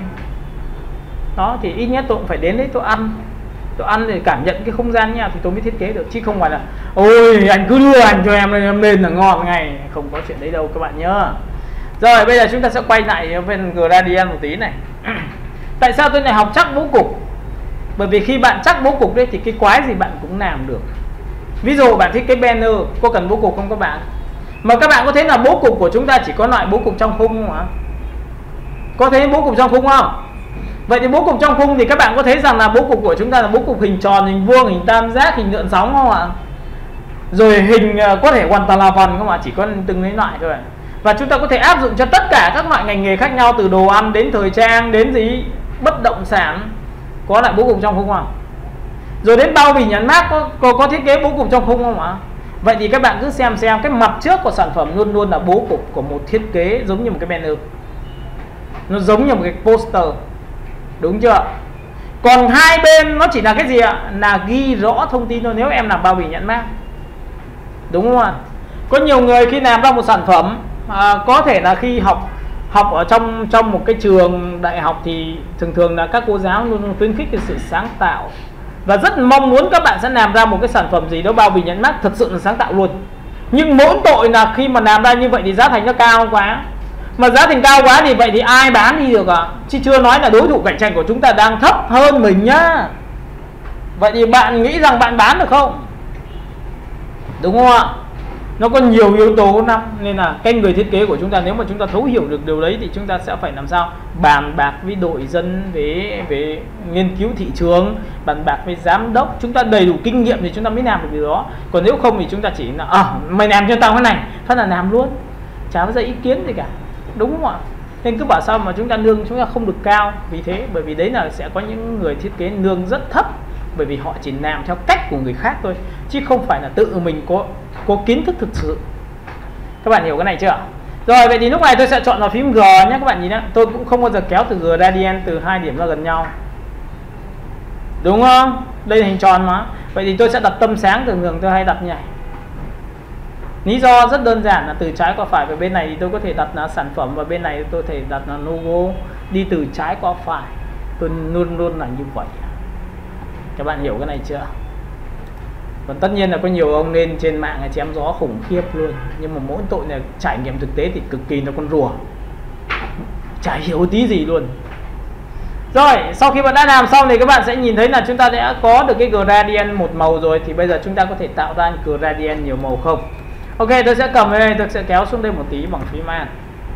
Đó thì ít nhất tôi cũng phải đến đấy tôi ăn để cảm nhận cái không gian nha, thì tôi mới thiết kế được, chứ không phải là ôi anh cứ đưa anh cho em lên là ngon ngay, không có chuyện đấy đâu các bạn nhớ. Rồi bây giờ chúng ta sẽ quay lại bên Gradient một tí này. Tại sao tôi lại học chắc bố cục? Bởi vì khi bạn chắc bố cục đấy thì cái quái gì bạn cũng làm được. Ví dụ bạn thiết kế banner, có cần bố cục không các bạn? Mà các bạn có thấy là bố cục của chúng ta chỉ có loại bố cục trong khung không ạ? Có thấy bố cục trong khung không? Vậy thì bố cục trong khung thì các bạn có thấy rằng là bố cục của chúng ta là bố cục hình tròn, hình vuông, hình tam giác, hình lượn sóng không ạ? Rồi hình có thể hoàn toàn là vần không ạ, chỉ có từng loại thôi. Và chúng ta có thể áp dụng cho tất cả các loại ngành nghề khác nhau, từ đồ ăn đến thời trang đến gì bất động sản, có lại bố cục trong khung không? Rồi đến bao bì nhãn mác có thiết kế bố cục trong khung không ạ? Vậy thì các bạn cứ xem cái mặt trước của sản phẩm luôn luôn là bố cục của một thiết kế giống như một cái banner, nó giống như một cái poster, đúng chưa? Còn hai bên nó chỉ là cái gì ạ? Là ghi rõ thông tin thôi, nếu em làm bao bì nhãn mác, đúng không ạ? Có nhiều người khi làm ra một sản phẩm, có thể là khi học ở trong một cái trường đại học thì thường là các cô giáo luôn khuyến khích cái sự sáng tạo, và rất mong muốn các bạn sẽ làm ra một cái sản phẩm gì đó bao bì nhãn mác thật sự là sáng tạo luôn. Nhưng mỗi tội là khi mà làm ra như vậy thì giá thành nó cao quá, mà giá thành cao quá thì vậy thì ai bán đi được ạ? Chứ chưa nói là đối thủ cạnh tranh của chúng ta đang thấp hơn mình nhá. Vậy thì bạn nghĩ rằng bạn bán được không? Đúng không ạ? Nó có nhiều yếu tố lắm, nên là cái người thiết kế của chúng ta, nếu mà chúng ta thấu hiểu được điều đấy thì chúng ta sẽ phải làm sao bàn bạc với đội dân, về nghiên cứu thị trường, bàn bạc với giám đốc, chúng ta đầy đủ kinh nghiệm thì chúng ta mới làm được điều đó. Còn nếu không thì chúng ta chỉ là mày làm cho tao cái này, phát là làm luôn, chả có ra ý kiến gì cả, đúng không ạ? Nên cứ bảo sao mà chúng ta lương chúng ta không được cao, vì thế, bởi vì đấy là sẽ có những người thiết kế lương rất thấp, bởi vì họ chỉ làm theo cách của người khác thôi, chứ không phải là tự mình có kiến thức thực sự. Các bạn hiểu cái này chưa? Rồi, vậy thì lúc này tôi sẽ chọn vào phím G nhé các bạn nhìn nhé. Tôi cũng không bao giờ kéo từ gradient từ hai điểm ra gần nhau, đúng không? Đây là hình tròn mà. Vậy thì tôi sẽ đặt tâm sáng, thường tôi hay đặt như này. Lý do rất đơn giản là từ trái qua phải, và bên này thì tôi có thể đặt là sản phẩm, và bên này tôi có thể đặt là logo, đi từ trái qua phải. Tôi luôn là như vậy. Các bạn hiểu cái này chưa? Còn tất nhiên là có nhiều ông lên trên mạng là chém gió khủng khiếp luôn, nhưng mà mỗi tội là trải nghiệm thực tế thì cực kỳ là con rùa, chả hiểu tí gì luôn. Rồi, sau khi bạn đã làm xong thì các bạn sẽ nhìn thấy là chúng ta đã có được cái gradient một màu rồi. Thì bây giờ chúng ta có thể tạo ra gradient nhiều màu không? Ok, tôi sẽ cầm ở đây, tôi sẽ kéo xuống đây một tí bằng phím Alt.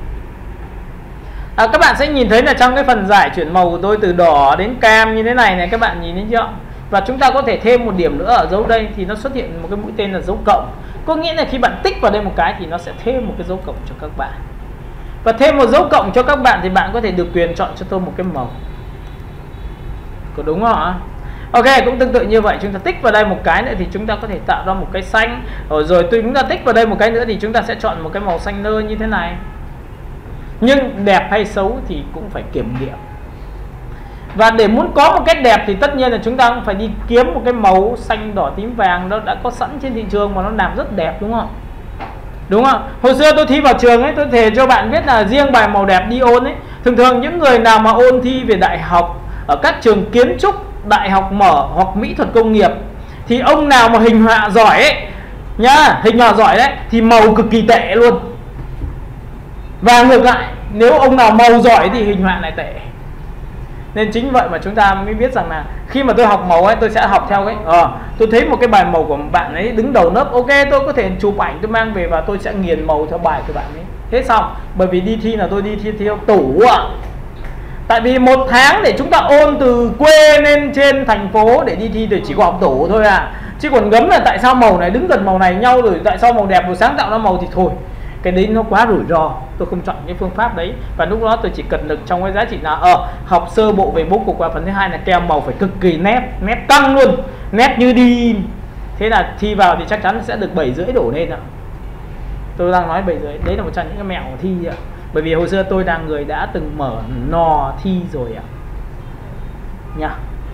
Các bạn sẽ nhìn thấy là trong cái phần giải chuyển màu của tôi từ đỏ đến cam như thế này, các bạn nhìn thấy chưa? Và chúng ta có thể thêm một điểm nữa ở dấu đây, thì nó xuất hiện một cái mũi tên là dấu cộng. Có nghĩa là khi bạn tích vào đây một cái thì nó sẽ thêm một cái dấu cộng cho các bạn. Và thêm một dấu cộng cho các bạn thì bạn có thể được quyền chọn cho tôi một cái màu. Có đúng không ạ? Ok, cũng tương tự như vậy, chúng ta tích vào đây một cái nữa thì chúng ta có thể tạo ra một cái xanh. Rồi chúng ta tích vào đây một cái nữa thì chúng ta sẽ chọn một cái màu xanh nơ như thế này. Nhưng đẹp hay xấu thì cũng phải kiểm điểm. Và để muốn có một cái đẹp thì tất nhiên là chúng ta cũng phải đi kiếm một cái màu xanh đỏ tím vàng, nó đã có sẵn trên thị trường mà nó làm rất đẹp, đúng không? Đúng không? Hồi xưa tôi thi vào trường ấy, tôi thề cho bạn biết là riêng bài màu đẹp đi ôn ấy, thường những người nào mà ôn thi về đại học ở các trường kiến trúc, đại học mở hoặc mỹ thuật công nghiệp, thì ông nào mà hình họa giỏi ấy nhá, hình họa giỏi đấy thì màu cực kỳ tệ luôn. Và ngược lại, nếu ông nào màu giỏi thì hình họa lại tệ. Nên chính vậy mà chúng ta mới biết rằng là khi mà tôi học màu ấy, tôi sẽ học theo cái tôi thấy một cái bài màu của bạn ấy đứng đầu lớp, ok, tôi có thể chụp ảnh tôi mang về và tôi sẽ nghiền màu theo bài của bạn ấy. Thế xong, bởi vì đi thi là tôi đi thi theo tủ ạ. Tại vì một tháng để chúng ta ôn từ quê lên trên thành phố để đi thi thì chỉ có học tủ thôi à. Chứ còn ngấm là tại sao màu này đứng gần màu này nhau, rồi tại sao màu đẹp rồi sáng tạo ra màu thì thôi, cái đấy nó quá rủi ro, tôi không chọn cái phương pháp đấy. Và lúc đó tôi chỉ cần được trong cái giá trị là học sơ bộ về bố cục, và phần thứ hai là kèm màu phải cực kỳ nét căng luôn, nét như đi. Thế là thi vào thì chắc chắn sẽ được 7,5 đổ lên ạ. Tôi đang nói 7,5, đấy là một trong những cái mẹo của thi ạ. Bởi vì hồi xưa tôi là người đã từng mở nò thi rồi ạ nha.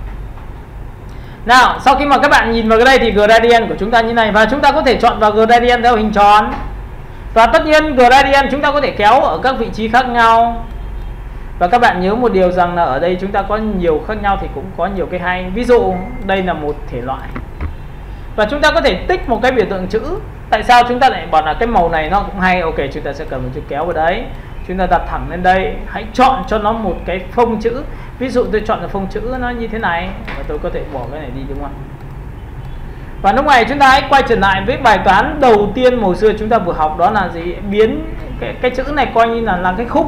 Nào, sau khi mà các bạn nhìn vào cái đây thì gradient của chúng ta như này, và chúng ta có thể chọn vào gradient theo hình tròn. Và tất nhiên gradient chúng ta có thể kéo ở các vị trí khác nhau. Và các bạn nhớ một điều rằng là ở đây chúng ta có nhiều khác nhau thì cũng có nhiều cái hay. Ví dụ đây là một thể loại, và chúng ta có thể tích một cái biểu tượng chữ. Tại sao chúng ta lại bảo là cái màu này nó cũng hay? Ok, chúng ta sẽ cầm một chữ kéo vào đấy, chúng ta đặt thẳng lên đây, hãy chọn cho nó một cái phông chữ. Ví dụ tôi chọn là phông chữ nó như thế này, và tôi có thể bỏ cái này đi, đúng không? Và lúc này chúng ta hãy quay trở lại với bài toán đầu tiên hồi xưa chúng ta vừa học, đó là gì? Biến cái chữ này coi như là cái khúc.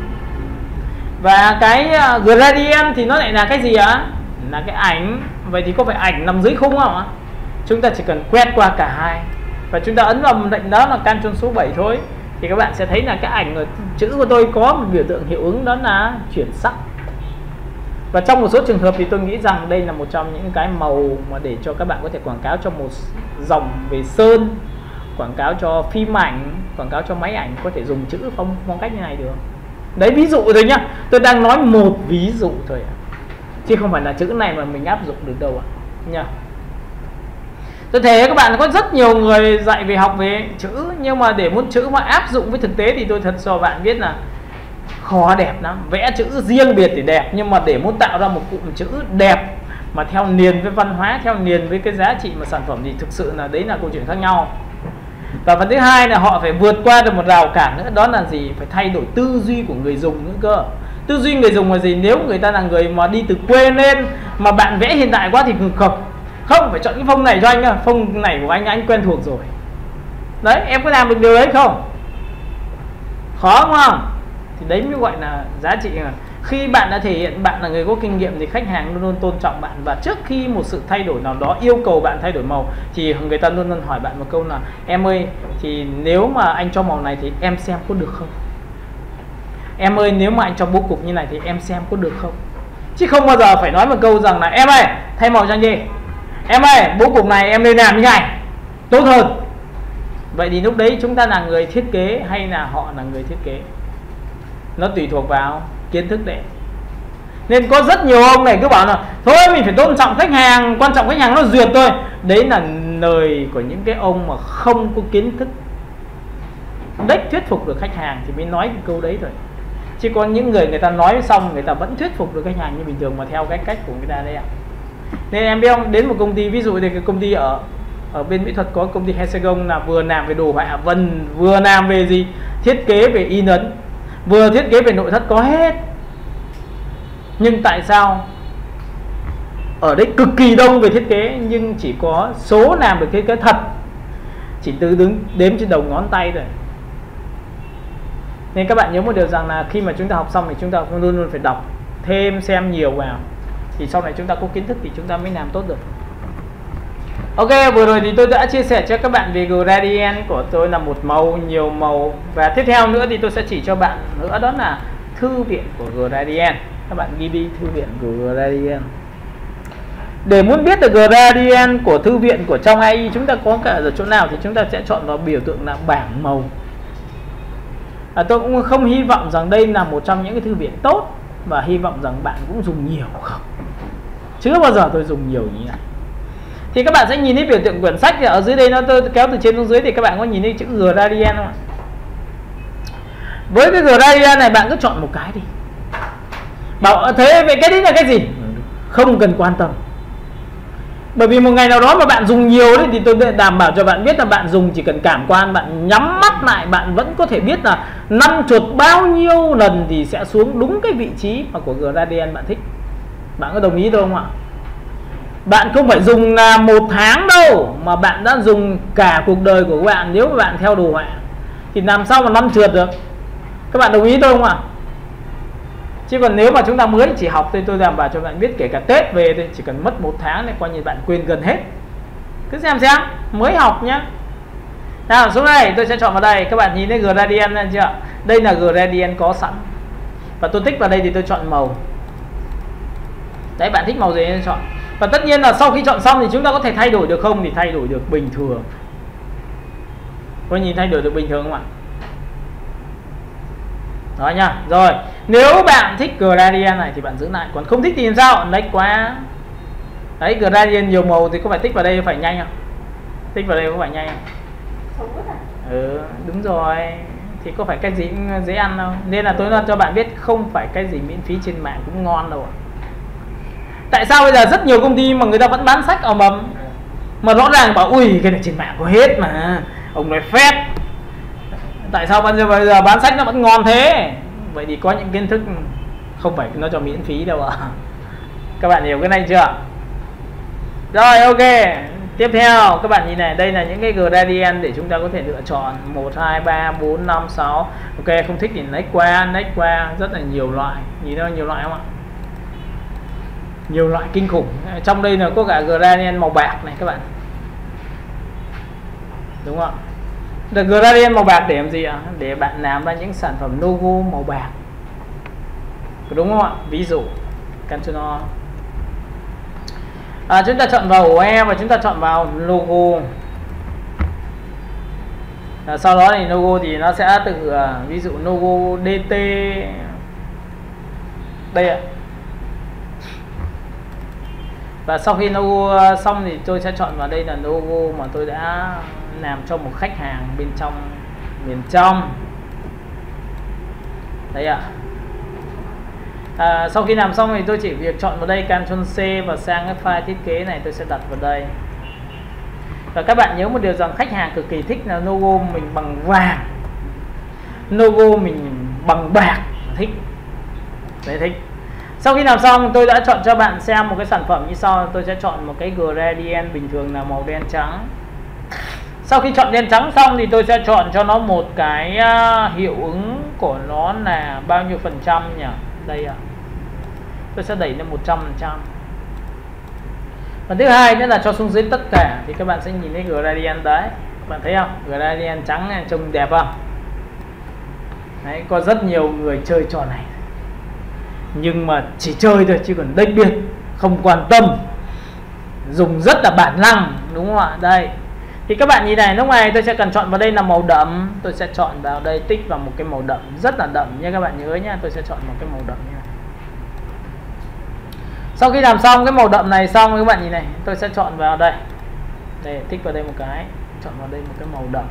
Và cái gradient thì nó lại là cái gì ạ? Là cái ảnh. Vậy thì có phải ảnh nằm dưới khung không ạ? Chúng ta chỉ cần quét qua cả hai và chúng ta ấn vào lệnh đó là Ctrl số 7 thôi, thì các bạn sẽ thấy là cái ảnh ở chữ của tôi có một biểu tượng hiệu ứng, đó là chuyển sắc. Và trong một số trường hợp thì tôi nghĩ rằng đây là một trong những cái màu mà để cho các bạn có thể quảng cáo cho một dòng về sơn, quảng cáo cho phim ảnh, quảng cáo cho máy ảnh, có thể dùng chữ phong cách như này được. Đấy, ví dụ thôi nhá, tôi đang nói một ví dụ thôi chứ không phải là chữ này mà mình áp dụng được đâu ạ nha. Tôi thấy các bạn có rất nhiều người dạy về học về chữ, nhưng mà để muốn chữ mà áp dụng với thực tế thì tôi thật cho bạn biết là khó, đẹp lắm. Vẽ chữ riêng biệt thì đẹp, nhưng mà để muốn tạo ra một cụm chữ đẹp mà theo liền với văn hóa, theo liền với cái giá trị mà sản phẩm thì thực sự là đấy là câu chuyện khác nhau. Và phần thứ hai là họ phải vượt qua được một rào cản nữa, đó là gì? Phải thay đổi tư duy của người dùng nữa cơ. Tư duy người dùng là gì? Nếu người ta là người mà đi từ quê lên mà bạn vẽ hiện đại quá thì không phải chọn cái phông này cho anh, phông này của anh quen thuộc rồi. Đấy, em có làm được điều đấy không? Khó đúng không? Thì đấy mới gọi là giá trị. Khi bạn đã thể hiện bạn là người có kinh nghiệm thì khách hàng luôn luôn tôn trọng bạn, và trước khi một sự thay đổi nào đó yêu cầu bạn thay đổi màu thì người ta luôn luôn hỏi bạn một câu là em ơi, thì nếu mà anh cho màu này thì em xem có được không? Em ơi, nếu mà anh cho bố cục như này thì em xem có được không? Chứ không bao giờ phải nói một câu rằng là em ơi, thay màu cho anh đi, em ơi, bố cục này em nên làm như này tốt hơn. Vậy thì lúc đấy chúng ta là người thiết kế hay là họ là người thiết kế? Nó tùy thuộc vào kiến thức đấy. Nên có rất nhiều ông này cứ bảo là thôi mình phải tôn trọng khách hàng, quan trọng khách hàng nó duyệt thôi. Đấy là lời của những cái ông mà không có kiến thức đích thuyết phục được khách hàng thì mới nói cái câu đấy thôi. Chứ có những người ta nói xong người ta vẫn thuyết phục được khách hàng như bình thường mà theo cái cách của người ta đấy ạ. Nên em biết không, đến một công ty, ví dụ thì cái công ty ở bên mỹ thuật có công ty Hexagon là vừa làm về đồ họa, vừa làm về gì thiết kế về in ấn, vừa thiết kế về nội thất, có hết. Nhưng tại sao ở đấy cực kỳ đông về thiết kế nhưng chỉ có số làm được thiết kế thật chỉ từ đếm trên đầu ngón tay rồi. Nên các bạn nhớ một điều rằng là khi mà chúng ta học xong thì chúng ta luôn luôn phải đọc thêm, xem nhiều vào, thì sau này chúng ta có kiến thức thì chúng ta mới làm tốt được. Ok, vừa rồi thì tôi đã chia sẻ cho các bạn về gradient của tôi là một màu, nhiều màu. Và tiếp theo nữa thì tôi sẽ chỉ cho bạn nữa, đó là thư viện của gradient. Các bạn ghi đi, thư viện của gradient. Để muốn biết được gradient của thư viện của trong AI chúng ta có cả ở chỗ nào thì chúng ta sẽ chọn vào biểu tượng là bảng màu. Tôi cũng không hy vọng rằng đây là một trong những cái thư viện tốt, và hy vọng rằng bạn cũng dùng nhiều không. Chưa bao giờ tôi dùng nhiều như này. Thì các bạn sẽ nhìn thấy biểu tượng quyển sách thì ở dưới đây, nó tôi kéo từ trên xuống dưới thì các bạn có nhìn thấy chữ gradient không ạ? Với cái gradient này bạn cứ chọn một cái đi. Bảo thế vậy cái đấy là cái gì? Không cần quan tâm. Bởi vì một ngày nào đó mà bạn dùng nhiều đấy thì tôi đảm bảo cho bạn biết là bạn dùng chỉ cần cảm quan, bạn nhắm mắt lại bạn vẫn có thể biết là 5 chuột bao nhiêu lần thì sẽ xuống đúng cái vị trí mà của gradient bạn thích. Bạn có đồng ý đâu không ạ? Bạn không phải dùng là 1 tháng đâu, mà bạn đã dùng cả cuộc đời của bạn. Nếu mà bạn theo đồ họa thì làm sao mà 5 trượt được? Các bạn đồng ý tôi không ạ? Chứ còn nếu mà chúng ta mới chỉ học thì tôi đảm bảo cho bạn biết, kể cả Tết về thì chỉ cần mất 1 tháng này coi như bạn quên gần hết. Cứ xem mới học nhá. Nào xuống đây tôi sẽ chọn vào đây. Các bạn nhìn thấy gradient này chưa? Đây là gradient có sẵn. Và tôi tích vào đây thì tôi chọn màu. Đấy, bạn thích màu gì nên chọn. Và tất nhiên là sau khi chọn xong thì chúng ta có thể thay đổi được không? Thì thay đổi được bình thường. Có nhìn thay đổi được bình thường không ạ? Đó nha. Rồi, nếu bạn thích gradient này thì bạn giữ lại, còn không thích thì làm sao? Next quá. Đấy, gradient nhiều màu thì có phải tích vào đây phải nhanh không? Tích vào đây có phải nhanh không? Đúng rồi. Thì có phải cái gì cũng dễ ăn đâu. Nên là tôi nói cho bạn biết, không phải cái gì miễn phí trên mạng cũng ngon đâu. Tại sao bây giờ rất nhiều công ty mà người ta vẫn bán sách ầm ầm, mà rõ ràng bảo ui cái này trên mạng có hết mà ông nói phép. Tại sao bây giờ bán sách nó vẫn ngon thế? Vậy thì có những kiến thức không phải nó cho miễn phí đâu ạ. Các bạn hiểu cái này chưa? Rồi, ok. Tiếp theo các bạn nhìn này, đây là những cái gradient để chúng ta có thể lựa chọn 1, 2, 3, 4, 5, 6. Ok, không thích thì next qua, rất là nhiều loại. Nhìn đâu nhiều loại không ạ? Nhiều loại kinh khủng. Trong đây là có cả gradient màu bạc này các bạn. đúng không? The gradient màu bạc để làm gì ạ? Để bạn làm ra những sản phẩm logo màu bạc, đúng không ạ? Ví dụ Ctrl chúng ta chọn vào ổ E và chúng ta chọn vào logo. Sau đó thì logo thì nó sẽ tự ví dụ logo DT đây ạ. Và sau khi logo xong thì tôi sẽ chọn vào đây là logo mà tôi đã làm cho một khách hàng bên trong miền trong. Đấy ạ. Sau khi làm xong thì tôi chỉ việc chọn vào đây Ctrl C và sang cái file thiết kế này tôi sẽ đặt vào đây. Và các bạn nhớ một điều rằng khách hàng cực kỳ thích là logo mình bằng vàng, logo mình bằng bạc, thích. Đấy, thích. Sau khi làm xong tôi đã chọn cho bạn xem một cái sản phẩm như sau. Tôi sẽ chọn một cái gradient bình thường là màu đen trắng. Sau khi chọn đen trắng xong thì tôi sẽ chọn cho nó một cái hiệu ứng của nó là bao nhiêu phần trăm nhỉ? Đây ạ. Tôi sẽ đẩy lên 100%. Và thứ hai nữa là cho xuống dưới tất cả thì các bạn sẽ nhìn thấy gradient đấy. Các bạn thấy không? Gradient trắng này trông đẹp không? Đấy, có rất nhiều người chơi trò này. Nhưng mà chỉ chơi thôi chứ còn đặc biệt không quan tâm. Dùng rất là bản năng, đúng không ạ? Đây. Thì các bạn nhìn này, lúc này tôi sẽ cần chọn vào đây là màu đậm. Tôi sẽ chọn vào đây, tích vào một cái màu đậm, rất là đậm nha các bạn nhớ nhá. Tôi sẽ chọn một cái màu đậm như này. Sau khi làm xong cái màu đậm này xong các bạn nhìn này, tôi sẽ chọn vào đây. Đây, tích vào đây một cái, chọn vào đây một cái màu đậm.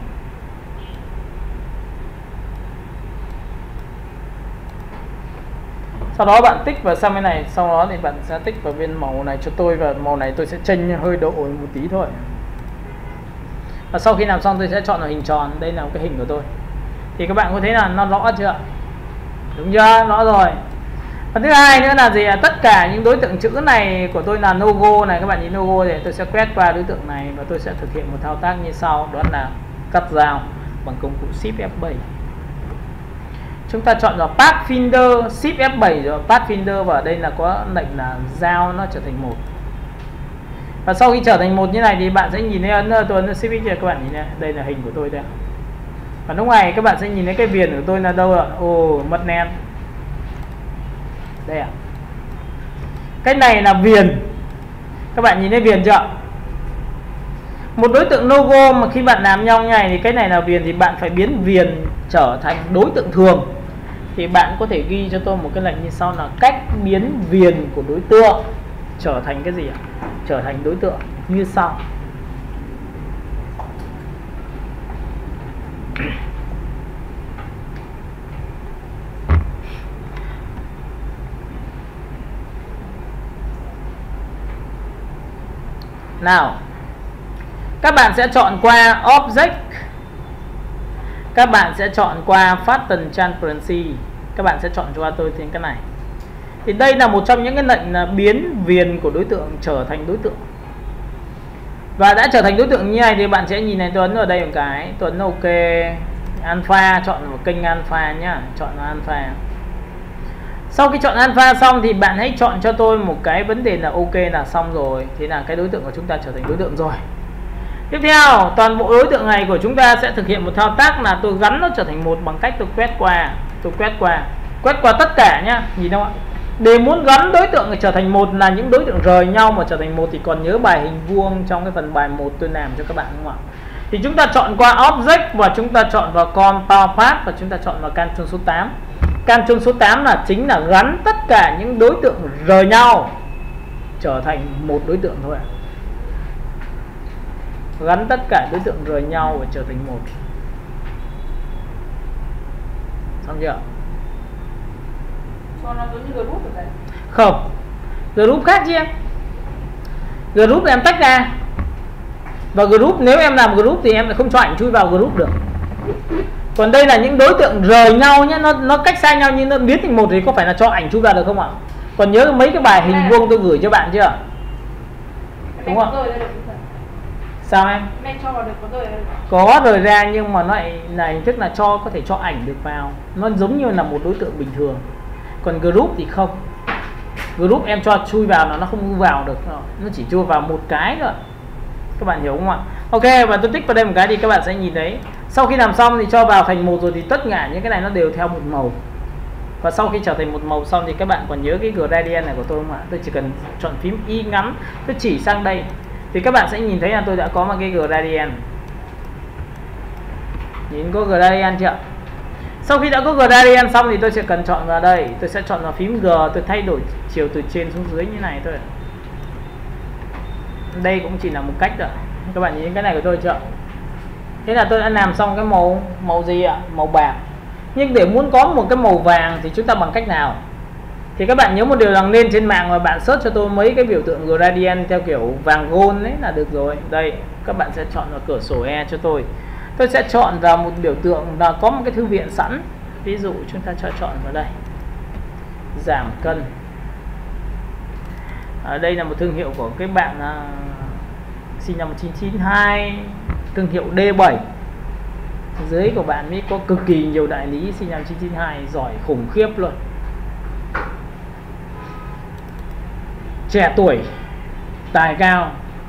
Sau đó bạn tích vào sang bên này, sau đó thì bạn sẽ tích vào bên màu này cho tôi, và màu này tôi sẽ chênh hơi độ một tí thôi. Và sau khi làm xong tôi sẽ chọn vào hình tròn, đây là cái hình của tôi. Thì các bạn có thấy là nó rõ chưa? Đúng chưa? Rõ rồi. Và thứ hai nữa là gì? Tất cả những đối tượng chữ này của tôi là logo này, các bạn nhìn logo thì tôi sẽ quét qua đối tượng này và tôi sẽ thực hiện một thao tác như sau, đó là cắt dao bằng công cụ Shift F7. Chúng ta chọn vào Pathfinder, Shift F7 rồi Pathfinder, và ở đây là có lệnh là dao nó trở thành một. Và sau khi trở thành một như này thì bạn sẽ nhìn thấy tôi ấn Shift X, các bạn nhìn này, đây là hình của tôi đây. Và lúc này các bạn sẽ nhìn thấy cái viền của tôi là đâu ạ? Ồ, mất nét. Đây ạ. Cái này là viền. Các bạn nhìn thấy viền chưa? Một đối tượng logo mà khi bạn làm nhau như này thì cái này là viền, thì bạn phải biến viền trở thành đối tượng thường. Thì bạn có thể ghi cho tôi một cái lệnh như sau là cách biến viền của đối tượng trở thành cái gì ạ? Trở thành đối tượng như sau. Nào, các bạn sẽ chọn qua Object, các bạn sẽ chọn qua Pattern Transparency, các bạn sẽ chọn cho tôi trên cái này. Thì đây là một trong những cái lệnh là biến viền của đối tượng trở thành đối tượng. Và đã trở thành đối tượng như này thì bạn sẽ nhìn này, tôi ấn ở đây một cái, tôi ấn OK, Alpha, chọn một kênh Alpha nhá, chọn Alpha. Sau khi chọn Alpha xong thì bạn hãy chọn cho tôi một cái vấn đề là OK là xong rồi. Thế là cái đối tượng của chúng ta trở thành đối tượng rồi. Tiếp theo, toàn bộ đối tượng này của chúng ta sẽ thực hiện một thao tác là tôi gắn nó trở thành một bằng cách tôi quét qua tất cả nhá, nhìn không ạ? Để muốn gắn đối tượng trở thành một là những đối tượng rời nhau mà trở thành một thì còn nhớ bài hình vuông trong cái phần bài 1 tôi làm cho các bạn đúng không ạ? Thì chúng ta chọn qua Object và chúng ta chọn vào Compound Path và chúng ta chọn vào Ctrl số 8. Ctrl số 8 là chính là gắn tất cả những đối tượng rời nhau trở thành một đối tượng thôi ạ. Gắn tất cả đối tượng rời nhau và trở thành một. Xong chưa? Còn nó giống như group rồi đấy. Không, group khác chứ em. Group em tách ra. Và group, nếu em làm group thì em lại không cho ảnh chui vào group được. Còn đây là những đối tượng rời nhau nhé, nó cách xa nhau nhưng nó biến thành một thì có phải là cho ảnh chui vào được không ạ? Còn nhớ mấy cái bài hình vuông tôi gửi cho bạn chưa? Đúng không? Sao em? Cho vào được có rời ra được. Có rời ra nhưng mà nó lại là hình thức là có thể cho ảnh được vào. Nó giống như là một đối tượng bình thường. Còn group thì không. Group em cho chui vào là nó không vào được, nó chỉ chui vào một cái thôi. Các bạn hiểu không ạ? Ok, và tôi tích vào đây một cái thì các bạn sẽ nhìn thấy. Sau khi làm xong thì cho vào thành một rồi thì tất cả những cái này nó đều theo một màu. Và sau khi trở thành một màu xong thì các bạn còn nhớ cái gradient này của tôi không ạ? Tôi chỉ cần chọn phím Y ngắn, tôi chỉ sang đây thì các bạn sẽ nhìn thấy là tôi đã có một cái gradient. Nhìn có gradient chưa? Sau khi đã có gradient xong thì tôi sẽ cần chọn vào đây, tôi sẽ chọn vào phím G, tôi thay đổi chiều từ trên xuống dưới như này thôi. Đây cũng chỉ là một cách rồi. Các bạn nhìn cái này của tôi chưa? Thế là tôi đã làm xong cái màu gì ạ? Màu bạc. Nhưng để muốn có một cái màu vàng thì chúng ta bằng cách nào? Thì các bạn nhớ một điều rằng lên trên mạng và bạn search cho tôi mấy cái biểu tượng gradient theo kiểu vàng gold đấy là được rồi. Đây, các bạn sẽ chọn vào cửa sổ E cho tôi. Tôi sẽ chọn vào một biểu tượng là có một cái thư viện sẵn. Ví dụ chúng ta cho chọn vào đây. Giảm cân. Ở đây là một thương hiệu của cái bạn sinh năm 1992, thương hiệu D7. Dưới của bạn ấy có cực kỳ nhiều đại lý sinh năm 1992 giỏi khủng khiếp luôn. Trẻ tuổi, tài cao.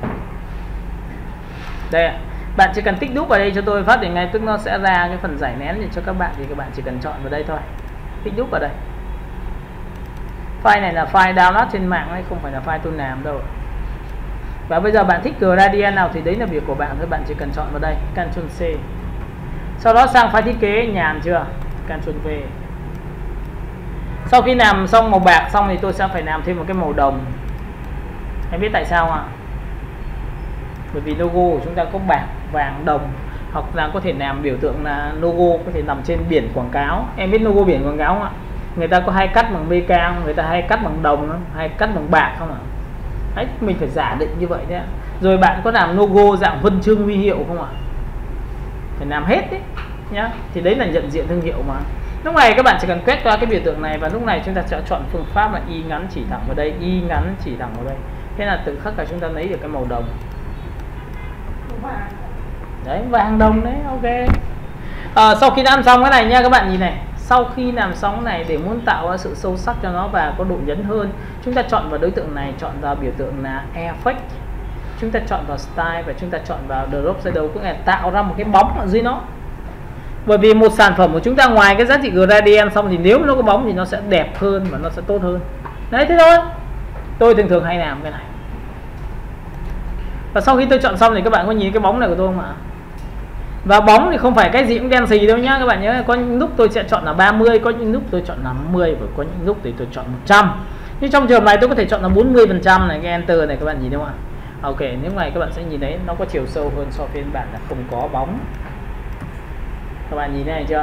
Đây, bạn chỉ cần tích đúp vào đây cho tôi phát thì ngay tức nó sẽ ra cái phần giải nén để cho các bạn, thì các bạn chỉ cần chọn vào đây thôi. Tích đúp vào đây. File này là file download trên mạng đấy, không phải là file tôi làm đâu. Và bây giờ bạn thích gradient nào thì đấy là việc của bạn thôi, bạn chỉ cần chọn vào đây, Ctrl C. Sau đó sang file thiết kế, nhàn chưa? Ctrl V. Sau khi làm xong màu bạc xong thì tôi sẽ phải làm thêm một cái màu đồng. Em biết tại sao ạ? Bởi vì logo của chúng ta có bạc, vàng, đồng, hoặc là có thể làm biểu tượng là logo có thể nằm trên biển quảng cáo. Em biết logo biển quảng cáo không ạ? Người ta có hay cắt bằng BK không? Người ta hay cắt bằng đồng không? Hay cắt bằng bạc không ạ? Đấy, mình phải giả định như vậy đấy. Rồi bạn có làm logo dạng huân chương huy hiệu không ạ? Phải làm hết đấy nhá. Thì đấy là nhận diện thương hiệu mà. Lúc này các bạn chỉ cần quét qua cái biểu tượng này và lúc này chúng ta sẽ chọn phương pháp là Y ngắn chỉ thẳng vào đây, Y ngắn chỉ thẳng vào đây. Thế là tự khắc là chúng ta lấy được cái màu đồng. Đấy, vàng đồng đấy, ok. Sau khi làm xong cái này nha các bạn nhìn này. Sau khi làm xong cái này để muốn tạo ra sự sâu sắc cho nó và có độ nhấn hơn, chúng ta chọn vào đối tượng này, chọn vào biểu tượng là Effect. Chúng ta chọn vào Style và chúng ta chọn vào Drop Shadow, cũng là tạo ra một cái bóng ở dưới nó. Bởi vì một sản phẩm của chúng ta ngoài cái giá trị gradient xong thì nếu nó có bóng thì nó sẽ đẹp hơn và nó sẽ tốt hơn. Đấy, thế thôi. Tôi thường hay làm cái này. Và sau khi tôi chọn xong thì các bạn có nhìn cái bóng này của tôi không ạ? Và bóng thì không phải cái gì cũng đen xì đâu nhá. Các bạn nhớ có những lúc tôi sẽ chọn là 30, có những lúc tôi chọn là 50 và có những lúc thì tôi chọn 100. Nhưng trong trường này tôi có thể chọn là 40% này, cái enter này các bạn nhìn thấy không ạ? Ok, nếu này các bạn sẽ nhìn thấy nó có chiều sâu hơn so với phiên bản là không có bóng. Các bạn nhìn thấy này chưa?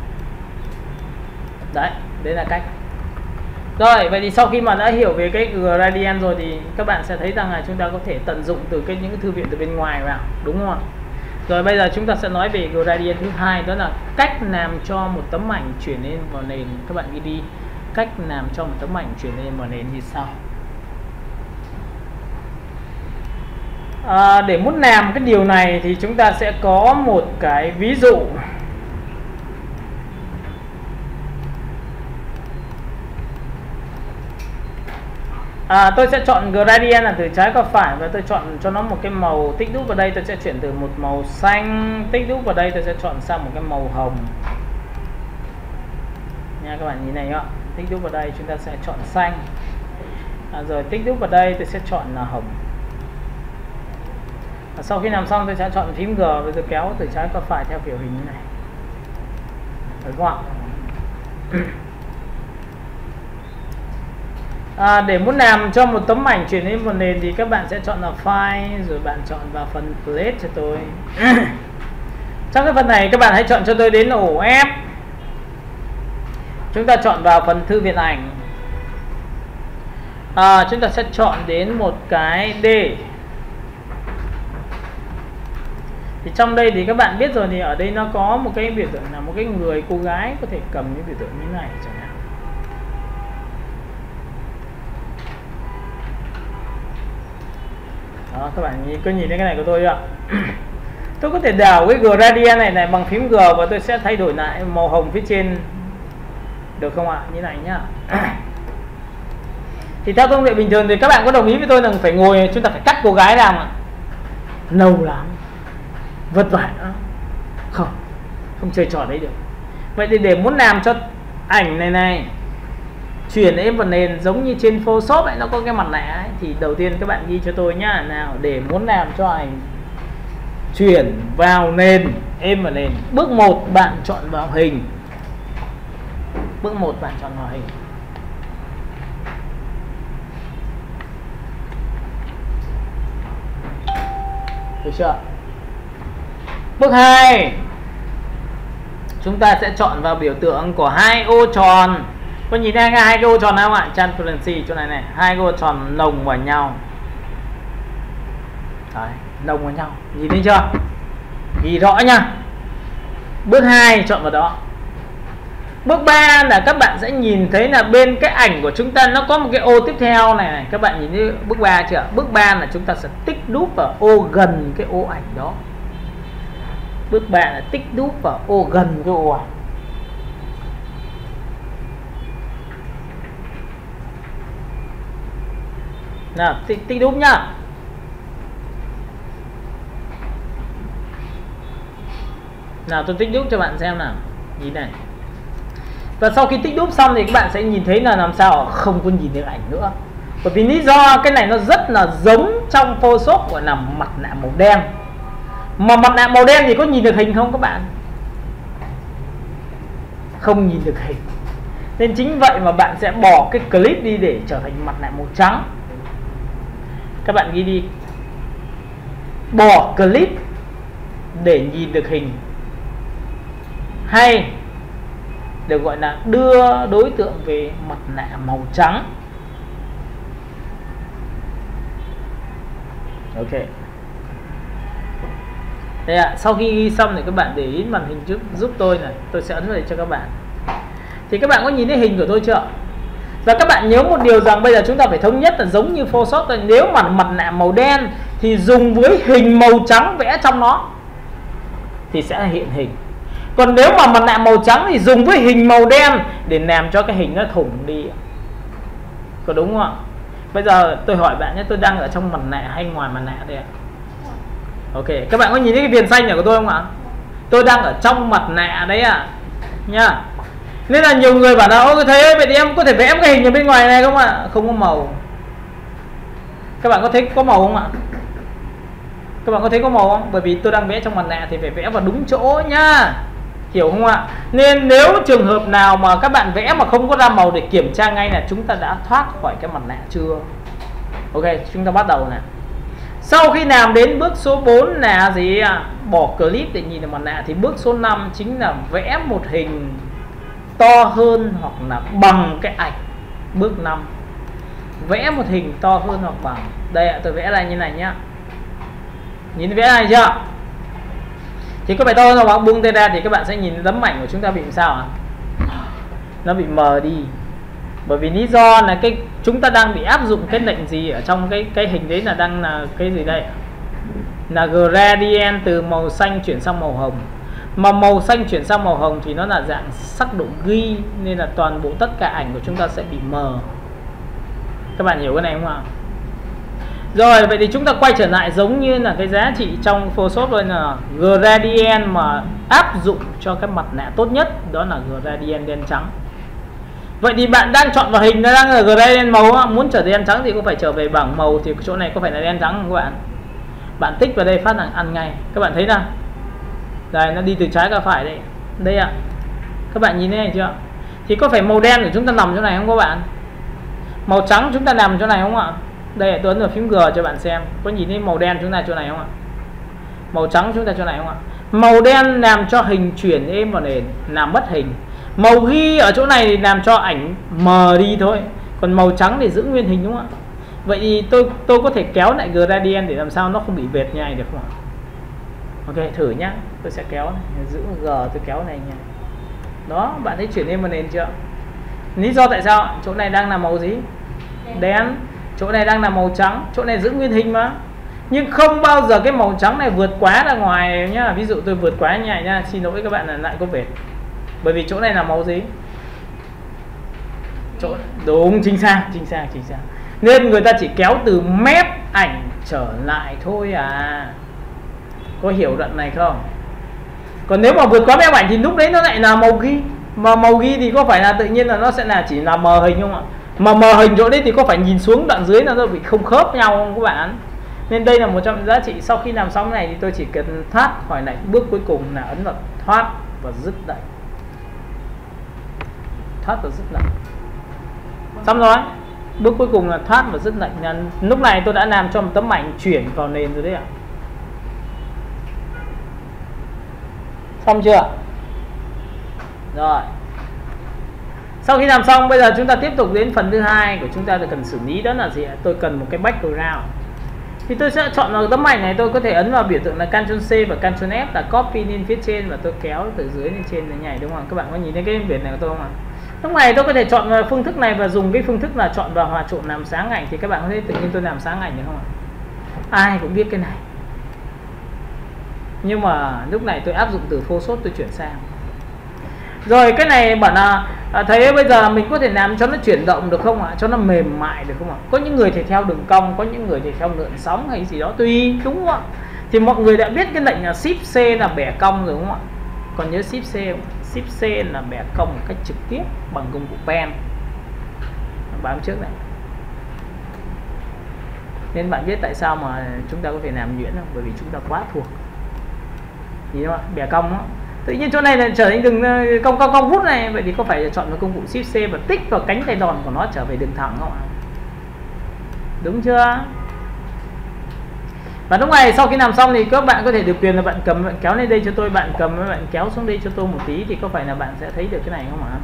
Đấy, đấy là cách. Rồi, vậy thì sau khi mà đã hiểu về cái gradient rồi thì các bạn sẽ thấy rằng là chúng ta có thể tận dụng từ những cái thư viện từ bên ngoài vào, đúng không ạ? Rồi bây giờ chúng ta sẽ nói về gradient thứ hai, đó là cách làm cho một tấm ảnh chuyển lên vào nền. Các bạn ghi đi, cách làm cho một tấm ảnh chuyển lên vào nền như sau. Để muốn làm cái điều này thì chúng ta sẽ có một cái ví dụ. Tôi sẽ chọn gradient là từ trái qua phải và tôi chọn cho nó một cái màu, tích đúp vào đây tôi sẽ chuyển từ một màu xanh, tích đúp vào đây tôi sẽ chọn sang một cái màu hồng nha. Các bạn nhìn này ạ, tích đúp vào đây chúng ta sẽ chọn xanh, rồi tích đúp vào đây tôi sẽ chọn là hồng. Sau khi làm xong tôi sẽ chọn phím G và tôi kéo từ trái qua phải theo kiểu hình như này, được không ạ? Để muốn làm cho một tấm ảnh chuyển lên vào nền thì các bạn sẽ chọn vào File, rồi bạn chọn vào phần Plate cho tôi. Trong cái phần này các bạn hãy chọn cho tôi đến ổ F. Chúng ta chọn vào phần thư viện ảnh. Chúng ta sẽ chọn đến một cái D. Thì trong đây thì các bạn biết rồi, thì ở đây nó có một cái biểu tượng là một cái người, cô gái có thể cầm những biểu tượng như thế này chẳng hạn. Đó, các bạn có nhìn thấy cái này của tôi chưa? Tôi có thể đảo cái gradient này bằng phím G và tôi sẽ thay đổi lại màu hồng phía trên, được không ạ? Như này nhá. Thì theo thông lệ bình thường thì các bạn có đồng ý với tôi rằng phải ngồi, chúng ta phải cắt cô gái ra mà. lâu lắm, vất vả nữa, không chơi trò đấy được. Vậy thì để muốn làm cho ảnh này chuyển êm vào nền giống như trên Photoshop ấy, nó có cái mặt nạ ấy, thì đầu tiên các bạn ghi cho tôi nhá. Nào, để muốn làm cho ảnh chuyển vào nền, êm vào nền, bước 1 bạn chọn vào hình. Bước 1 bạn chọn vào hình. Được chưa? Bước 2, chúng ta sẽ chọn vào biểu tượng của hai ô tròn. Có nhìn thấy hai cái ô tròn không ạ? Transparency chỗ này này, hai cái ô tròn lồng vào nhau. Đấy, lồng vào nhau, nhìn thấy chưa? Ghi rõ nhá. Bước 2 chọn vào đó. Bước 3 là các bạn sẽ nhìn thấy là bên cái ảnh của chúng ta nó có một cái ô tiếp theo này, các bạn nhìn thấy bước 3 chưa? Bước 3 là chúng ta sẽ tích đúp vào ô gần cái ô ảnh đó. Bước 3 là tích đúp vào ô gần cái ô ảnh. Nào, tích đúp nhá. Nào, tôi tích đúp cho bạn xem nào. Nhìn này. Và sau khi tích đúp xong thì các bạn sẽ nhìn thấy là làm sao không có nhìn được ảnh nữa. Bởi vì lý do cái này nó rất là giống trong Photoshop gọi là mặt nạ màu đen. Mà mặt nạ màu đen thì có nhìn được hình không các bạn? Không nhìn được hình. Nên chính vậy mà bạn sẽ bỏ cái clip đi để trở thành mặt nạ màu trắng. Các bạn ghi đi, bỏ clip để nhìn được hình, hay được gọi là đưa đối tượng về mặt nạ màu trắng. Ok. Đây ạ, sau khi ghi xong thì các bạn để ý màn hình giúp tôi này, tôi sẽ ấn vào đây cho các bạn. Thì các bạn có nhìn thấy hình của tôi chưa? Và các bạn nhớ một điều rằng bây giờ chúng ta phải thống nhất là giống như Photoshop là nếu mà mặt nạ màu đen thì dùng với hình màu trắng vẽ trong nó thì sẽ hiện hình. Còn nếu mà mặt nạ màu trắng thì dùng với hình màu đen để làm cho cái hình nó thủng đi. Có đúng không ạ? Bây giờ tôi hỏi bạn nhé, tôi đang ở trong mặt nạ hay ngoài mặt nạ đây ạ? Ok, các bạn có nhìn thấy cái viền xanh này của tôi không ạ? Tôi đang ở trong mặt nạ đấy ạ. Nha. Nên là nhiều người bảo là ôi thấy vậy thì em có thể vẽ cái hình ở bên ngoài này không ạ? Không có màu. Các bạn có thấy có màu không ạ? Các bạn có thấy có màu không? Bởi vì tôi đang vẽ trong mặt nạ thì phải vẽ vào đúng chỗ nhá. Hiểu không ạ? Nên nếu trường hợp nào mà các bạn vẽ mà không có ra màu để kiểm tra ngay là chúng ta đã thoát khỏi cái mặt nạ chưa? Ok, chúng ta bắt đầu nè. Sau khi làm đến bước số 4 là gì ạ? Bỏ clip để nhìn được mặt nạ thì bước số 5 chính là vẽ một hình to hơn hoặc là bằng cái ảnh. Bước 5, vẽ một hình to hơn hoặc bằng. Đây ạ, tôi vẽ ra như này nhá. Nhìn vẽ này chưa? Thì có phải to hơn hoặc buông tay ra thì các bạn sẽ nhìn tấm ảnh của chúng ta bị sao ạ? Nó bị mờ đi. Bởi vì lý do là cái chúng ta đang bị áp dụng cái lệnh gì ở trong cái hình đấy, là đang là cái gì đây? Là gradient từ màu xanh chuyển sang màu hồng. Mà màu xanh chuyển sang màu hồng thì nó là dạng sắc độ ghi, nên là toàn bộ tất cả ảnh của chúng ta sẽ bị mờ. Các bạn hiểu cái này không ạ? Rồi, vậy thì chúng ta quay trở lại giống như là cái giá trị trong Photoshop rồi, là gradient mà áp dụng cho cái mặt nạ tốt nhất đó là gradient đen trắng. Vậy thì bạn đang chọn vào hình nó đang là gradient màu, muốn trở thành đen trắng thì có phải trở về bảng màu, thì chỗ này có phải là đen trắng không các bạn? Bạn tích vào đây phát là ăn ngay. Các bạn thấy nào? Đây, nó đi từ trái qua phải đây. Đây ạ. Các bạn nhìn thấy này chưa? Thì có phải màu đen của chúng ta nằm chỗ này không các bạn? Màu trắng chúng ta nằm chỗ này không ạ? Đây, tôi ấn vào phím G cho bạn xem. Có nhìn thấy màu đen chúng ta chỗ này không ạ? Màu trắng chúng ta chỗ này không ạ? Màu đen làm cho hình chuyển êm vào nền, làm mất hình. Màu ghi ở chỗ này thì làm cho ảnh mờ đi thôi. Còn màu trắng thì giữ nguyên hình đúng không ạ? Vậy thì tôi có thể kéo lại gradient để làm sao nó không bị vệt như này được không ạ? Ok, thử nhá. Tôi sẽ kéo này, giữ G tôi kéo này nha. Đó, bạn thấy chuyển êm vào nền chưa? Lý do tại sao? Chỗ này đang là màu gì? Đen. Chỗ này đang là màu trắng, chỗ này giữ nguyên hình mà. Nhưng không bao giờ cái màu trắng này vượt quá ra ngoài nhá. Ví dụ tôi vượt quá như này nhá, xin lỗi các bạn là lại có vệt. Bởi vì chỗ này là màu gì? Chỗ đúng, chính xác. Nên người ta chỉ kéo từ mép ảnh trở lại thôi à. Có hiểu đoạn này không? Còn nếu mà vượt quá mép ảnh thì lúc đấy nó lại là màu ghi. Mà màu ghi thì có phải là tự nhiên là nó sẽ là chỉ là mờ hình không ạ? Mà mờ hình chỗ đấy thì có phải nhìn xuống đoạn dưới là nó bị không khớp nhau không các bạn? Nên đây là một trong những giá trị. Sau khi làm xong cái này thì tôi chỉ cần thoát khỏi này. Bước cuối cùng là ấn vào thoát và dứt đẩy. Thoát và dứt đẩy. Xong rồi. Bước cuối cùng là thoát và dứt đẩy. Lúc này tôi đã làm cho một tấm ảnh chuyển vào nền rồi đấy ạ. Xong chưa? Rồi. Sau khi làm xong, bây giờ chúng ta tiếp tục đến phần thứ hai của chúng ta cần xử lý, đó là gì ạ? Tôi cần một cái background. Thì tôi sẽ chọn vào tấm ảnh này, tôi có thể ấn vào biểu tượng là Ctrl C và Ctrl F là copy lên phía trên và tôi kéo từ dưới lên trên để nhảy, đúng không? Các bạn có nhìn thấy cái biển này của tôi không ạ? Lúc này tôi có thể chọn vào phương thức này và dùng cái phương thức là chọn vào hòa trộn làm sáng ảnh. Thì các bạn có thấy tự nhiên tôi làm sáng ảnh được không ạ? Ai cũng biết cái này. Nhưng mà lúc này tôi áp dụng từ Photoshop tôi chuyển sang. Rồi cái này bảo là thấy bây giờ mình có thể làm cho nó chuyển động được không ạ? Cho nó mềm mại được không ạ? Có những người thì theo đường cong, có những người thì theo lượn sóng hay gì đó tùy, đúng không ạ? Thì mọi người đã biết cái lệnh là Shift C là bẻ cong rồi đúng không ạ? Còn nhớ Shift C không? Shift C là bẻ cong một cách trực tiếp bằng công cụ pen. Bám trước này. Nên bạn biết tại sao mà chúng ta có thể làm nhuyễn không? Bởi vì chúng ta quá thuộc. Nhìn không ạ? Bẻ cong đó. Tự nhiên chỗ này là trở thành đường cong vút này. Vậy thì có phải chọn vào công cụ Shift C và tích vào cánh tay đòn của nó trở về đường thẳng không ạ? Đúng chưa? Và lúc này sau khi làm xong thì các bạn có thể được quyền là bạn cầm, bạn kéo lên đây cho tôi, bạn cầm, bạn kéo xuống đây cho tôi một tí. Thì có phải là bạn sẽ thấy được cái này không ạ?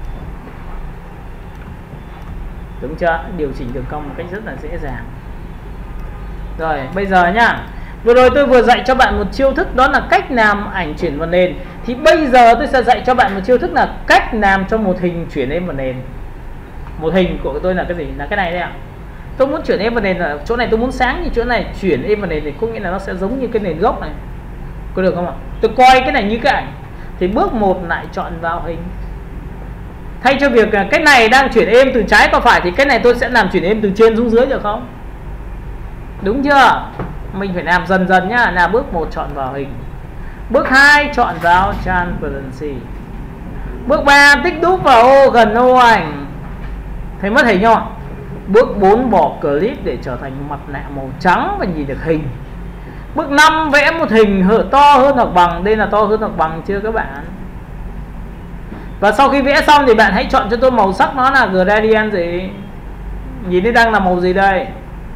Đúng chưa? Điều chỉnh đường cong một cách rất là dễ dàng. Rồi bây giờ nhá, vừa rồi tôi vừa dạy cho bạn một chiêu thức, đó là cách làm ảnh chuyển vào nền. Thì bây giờ tôi sẽ dạy cho bạn một chiêu thức là cách làm cho một hình chuyển lên vào nền. Một hình của tôi là cái gì? Là cái này đây ạ. Tôi muốn chuyển lên vào nền là chỗ này tôi muốn sáng, như chỗ này chuyển lên vào nền thì có nghĩa là nó sẽ giống như cái nền gốc này. Có được không ạ? Tôi coi cái này như cái ảnh. Thì bước 1 lại chọn vào hình. Thay cho việc cái này đang chuyển êm từ trái qua phải thì cái này tôi sẽ làm chuyển êm từ trên xuống dưới được không? Đúng chưa? Mình phải làm dần dần nhá. Là bước 1 chọn vào hình. Bước 2 chọn vào transparency. Bước 3 tích đúp vào ô gần ô ảnh. Thấy mất hình không ạ? Bước 4 bỏ clip để trở thành mặt nạ màu trắng và nhìn được hình. Bước 5 vẽ một hình to hơn hoặc bằng. Đây là to hơn hoặc bằng chưa các bạn? Và sau khi vẽ xong thì bạn hãy chọn cho tôi màu sắc nó là gradient gì. Nhìn thấy đang là màu gì đây?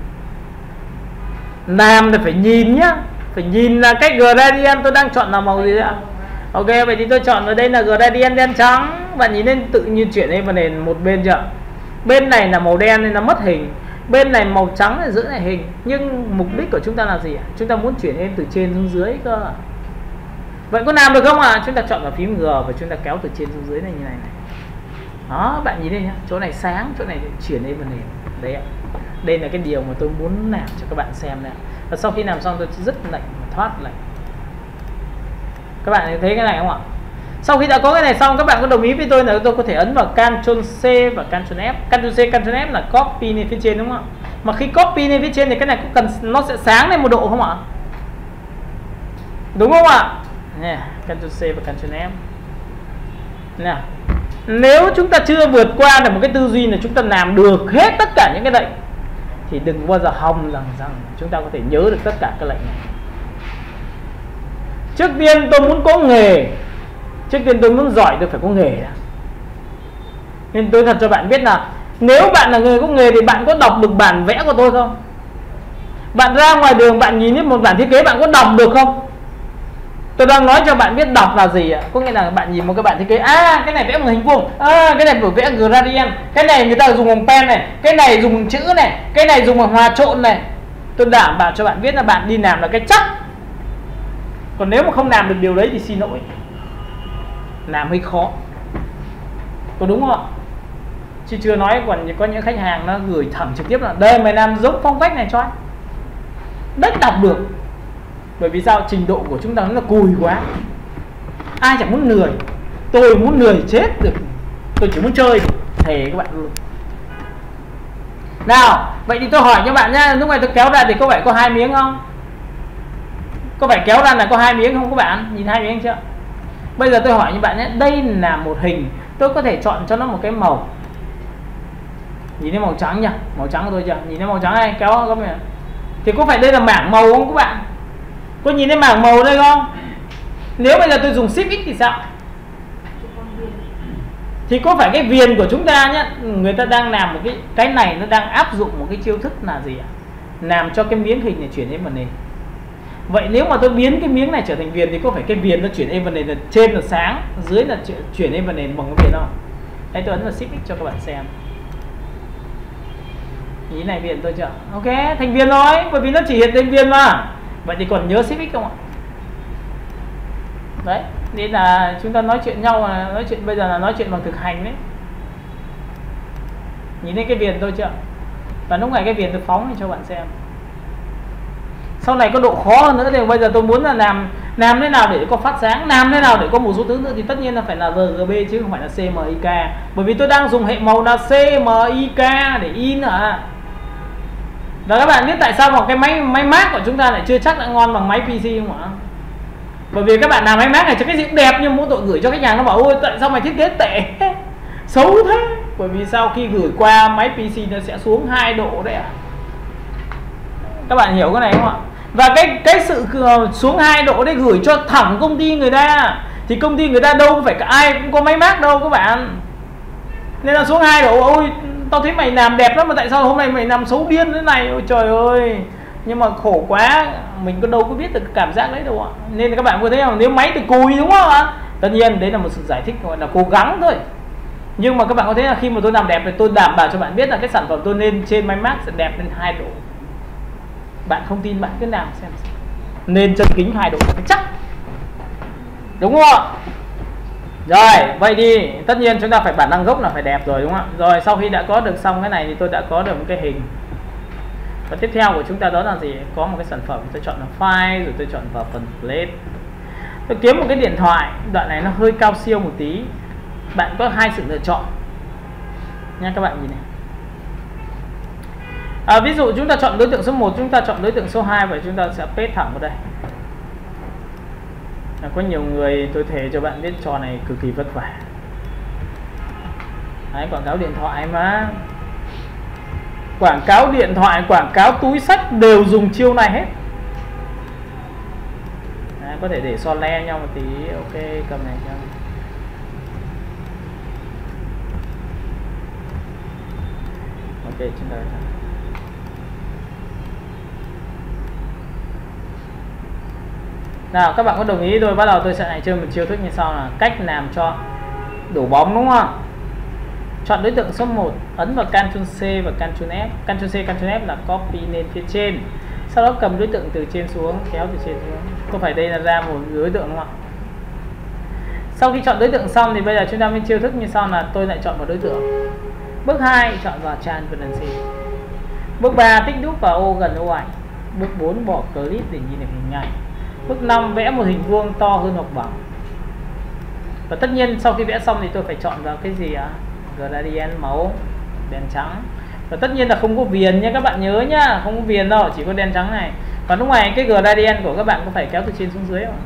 Làm thì phải nhìn nhá. Phải nhìn là cái gradient tôi đang chọn là màu gì ạ? Ok, vậy thì tôi chọn ở đây là gradient đen trắng. Bạn nhìn lên tự nhiên chuyển lên vào nền một bên chưa? Bên này là màu đen nên nó mất hình. Bên này màu trắng là giữ lại hình. Nhưng mục đích của chúng ta là gì ạ? Chúng ta muốn chuyển lên từ trên xuống dưới cơ. Vậy có làm được không ạ? Chúng ta chọn vào phím G và chúng ta kéo từ trên xuống dưới này như này này. Đó, bạn nhìn đây nhá. Chỗ này sáng, chỗ này chuyển lên vào nền. Đấy ạ. Đây là cái điều mà tôi muốn làm cho các bạn xem này. Và sau khi làm xong tôi dứt lệnh và thoát lệnh. Các bạn thấy cái này không ạ? Sau khi đã có cái này xong, các bạn có đồng ý với tôi là tôi có thể ấn vào Ctrl C và Ctrl F. Ctrl C, Ctrl F là copy lên phía trên đúng không ạ? Mà khi copy lên phía trên thì cái này cũng cần nó sẽ sáng lên một độ không ạ? Đúng không ạ? Nè, Ctrl C và Ctrl F. Nè. Nếu chúng ta chưa vượt qua được một cái tư duy là chúng ta làm được hết tất cả những cái lệnh thì đừng bao giờ hòng rằng chúng ta có thể nhớ được tất cả các lệnh này. Trước tiên tôi muốn có nghề. Trước tiên tôi muốn giỏi tôi phải có nghề đã. Nên tôi thật cho bạn biết là nếu bạn là người có nghề thì bạn có đọc được bản vẽ của tôi không? Bạn ra ngoài đường bạn nhìn thấy một bản thiết kế bạn có đọc được không? Tôi đang nói cho bạn biết đọc là gì ạ? Có nghĩa là bạn nhìn một cái bản thiết kế, cái này vẽ một hình vuông, cái này phải vẽ gradient, cái này người ta dùng bằng pen này, cái này dùng bằng chữ này, cái này dùng bằng hòa trộn này. Tôi đảm bảo cho bạn biết là bạn đi làm là cái chắc. Còn nếu mà không làm được điều đấy thì xin lỗi, làm hơi khó. Có đúng không ạ? Chứ chưa nói còn có những khách hàng nó gửi thẳng trực tiếp là đây mày làm giống phong cách này cho anh. Đất đọc được. Bởi vì sao? Trình độ của chúng ta nó là cùi quá. Ai chẳng muốn lười. Tôi muốn lười chết được. Tôi chỉ muốn chơi. Thề các bạn luôn. Nào, vậy thì tôi hỏi các bạn nhá, lúc này tôi kéo ra thì có phải có 2 miếng không? Có phải kéo ra là có 2 miếng không các bạn? Nhìn 2 miếng chưa? Bây giờ tôi hỏi như bạn nhé, đây là một hình, tôi có thể chọn cho nó một cái màu. Nhìn thấy màu trắng nhỉ? Màu trắng của tôi chưa? Nhìn thấy màu trắng này, kéo có phải. Thì có phải đây là mảng màu không các bạn? Có nhìn thấy mảng màu đây không? Nếu bây giờ tôi dùng Shift X thì sao? Thì có phải cái viền của chúng ta nhé, người ta đang làm một cái này nó đang áp dụng một cái chiêu thức là gì ạ? Làm cho cái miếng hình này chuyển lên vào nền. Vậy nếu mà tôi biến cái miếng này trở thành viền thì có phải cái viền nó chuyển lên vào nền là trên là sáng, dưới là chuyển lên vào nền bằng cái viền không? Đây tôi ấn vào Shift X cho các bạn xem. Ý này viền tôi chưa? Ok, thành viền rồi, bởi vì nó chỉ hiện lên viền mà. Vậy thì còn nhớ Shift X không ạ? Đấy, nên là chúng ta nói chuyện nhau, nói chuyện bây giờ là nói chuyện bằng thực hành đấy. Nhìn thấy cái viền tôi chưa? Và lúc này cái viền tôi phóng cho bạn xem. Sau này có độ khó hơn nữa thì bây giờ tôi muốn là làm thế nào để có phát sáng, làm thế nào để có một số thứ nữa thì tất nhiên là phải là RGB chứ không phải là CMYK. Bởi vì tôi đang dùng hệ màu là CMYK để in à. Và các bạn biết tại sao một cái máy Mac của chúng ta lại chưa chắc đã ngon bằng máy PC không ạ? Bởi vì các bạn làm máy Mac này cho cái gì cũng đẹp, nhưng mỗi tội gửi cho khách hàng nó bảo ôi tại sao mày thiết kế tệ xấu thế. Bởi vì sau khi gửi qua máy PC nó sẽ xuống 2 độ đấy ạ. Các bạn hiểu cái này không ạ? Và cái sự xuống 2 độ đấy gửi cho thẳng công ty người ta, thì công ty người ta đâu phải cả ai cũng có máy Mac đâu các bạn. Nên là xuống 2 độ, ôi tao thấy mày làm đẹp lắm mà tại sao hôm nay mày làm xấu điên thế này, ôi trời ơi. Nhưng mà khổ quá, mình có đâu có biết được cảm giác đấy đâu ạ. Nên các bạn có thấy không, nếu máy thì cùi đúng không ạ? Tất nhiên đấy là một sự giải thích gọi là cố gắng thôi. Nhưng mà các bạn có thấy là khi mà tôi làm đẹp thì tôi đảm bảo cho bạn biết là cái sản phẩm tôi lên trên máy Mac sẽ đẹp lên 2 độ. Bạn không tin bạn cứ làm xem. Nên chân kính 2 độ cái chắc. Đúng không ạ? Rồi, vậy đi, tất nhiên chúng ta phải bản năng gốc là phải đẹp rồi đúng không ạ? Rồi, sau khi đã có được xong cái này thì tôi đã có được một cái hình. Và tiếp theo của chúng ta đó là gì? Có một cái sản phẩm, tôi chọn là file, rồi tôi chọn vào phần plate. Tôi kiếm một cái điện thoại, đoạn này nó hơi cao siêu một tí. Bạn có 2 sự lựa chọn nha các bạn nhìn này. Ví dụ chúng ta chọn đối tượng số 1, chúng ta chọn đối tượng số 2 và chúng ta sẽ paste thẳng vào đây. Có nhiều người tôi thề cho bạn biết trò này cực kỳ vất vả. Đấy, quảng cáo điện thoại mà. Quảng cáo điện thoại, quảng cáo túi xách đều dùng chiêu này hết. Đấy, có thể để so le nhau một tí. Ok, cầm này cho. Ok, chúng ta nào các bạn có đồng ý tôi bắt đầu tôi sẽ lại chơi một chiêu thức như sau là cách làm cho đổ bóng đúng không? Chọn đối tượng số 1, ấn vào Ctrl C và Ctrl F. Ctrl C, Ctrl F là copy lên phía trên. Sau đó cầm đối tượng từ trên xuống, kéo từ trên xuống. Có phải đây là ra một đối tượng đúng không ạ? Sau khi chọn đối tượng xong thì bây giờ chúng ta mới chiêu thức như sau là tôi lại chọn một đối tượng. Bước 2 chọn vào Transparency. Bước 3 tích đúp vào ô gần ô ảnh. Bước 4 bỏ clip để nhìn được hình ảnh. Bước 5 vẽ một hình vuông to hơn hoặc bằng. Và tất nhiên sau khi vẽ xong thì tôi phải chọn vào cái gì ạ? Gradient màu đen trắng. Và tất nhiên là không có viền nhé các bạn nhớ nhá, không có viền đâu, chỉ có đen trắng này. Và lúc này cái gradient của các bạn có phải kéo từ trên xuống dưới không?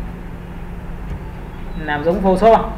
Làm giống Photoshop không?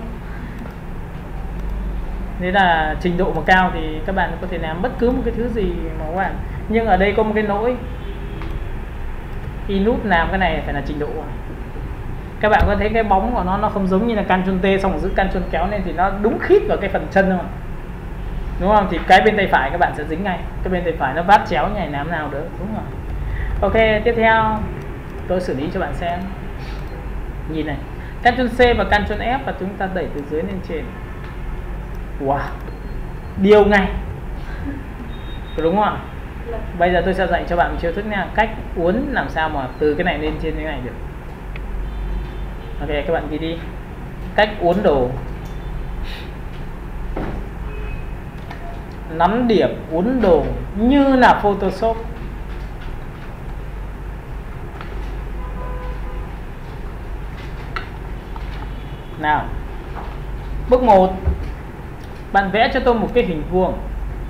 Thế là trình độ mà cao thì các bạn có thể làm bất cứ một cái thứ gì mà các bạn. Nhưng ở đây có một cái lỗi. Khi nút làm cái này phải là trình độ. Các bạn có thấy cái bóng của nó không giống như là Ctrl T xong rồi giữ Ctrl kéo lên thì nó đúng khít vào cái phần chân không? Đúng không? Thì cái bên tay phải các bạn sẽ dính ngay. Cái bên tay phải nó vát chéo như này làm nào được, đúng rồi. Ok, tiếp theo tôi xử lý cho bạn xem. Nhìn này, Ctrl C và Ctrl F và chúng ta đẩy từ dưới lên trên. Wow, điều ngay. Đúng không ạ? Bây giờ tôi sẽ dạy cho bạn một chiêu thức nha, cách uốn làm sao mà từ cái này lên trên cái này được. Ok, các bạn ghi đi. Cách uốn đồ. Nắm điểm uốn đồ như là Photoshop. Nào. Bước 1. Bạn vẽ cho tôi một cái hình vuông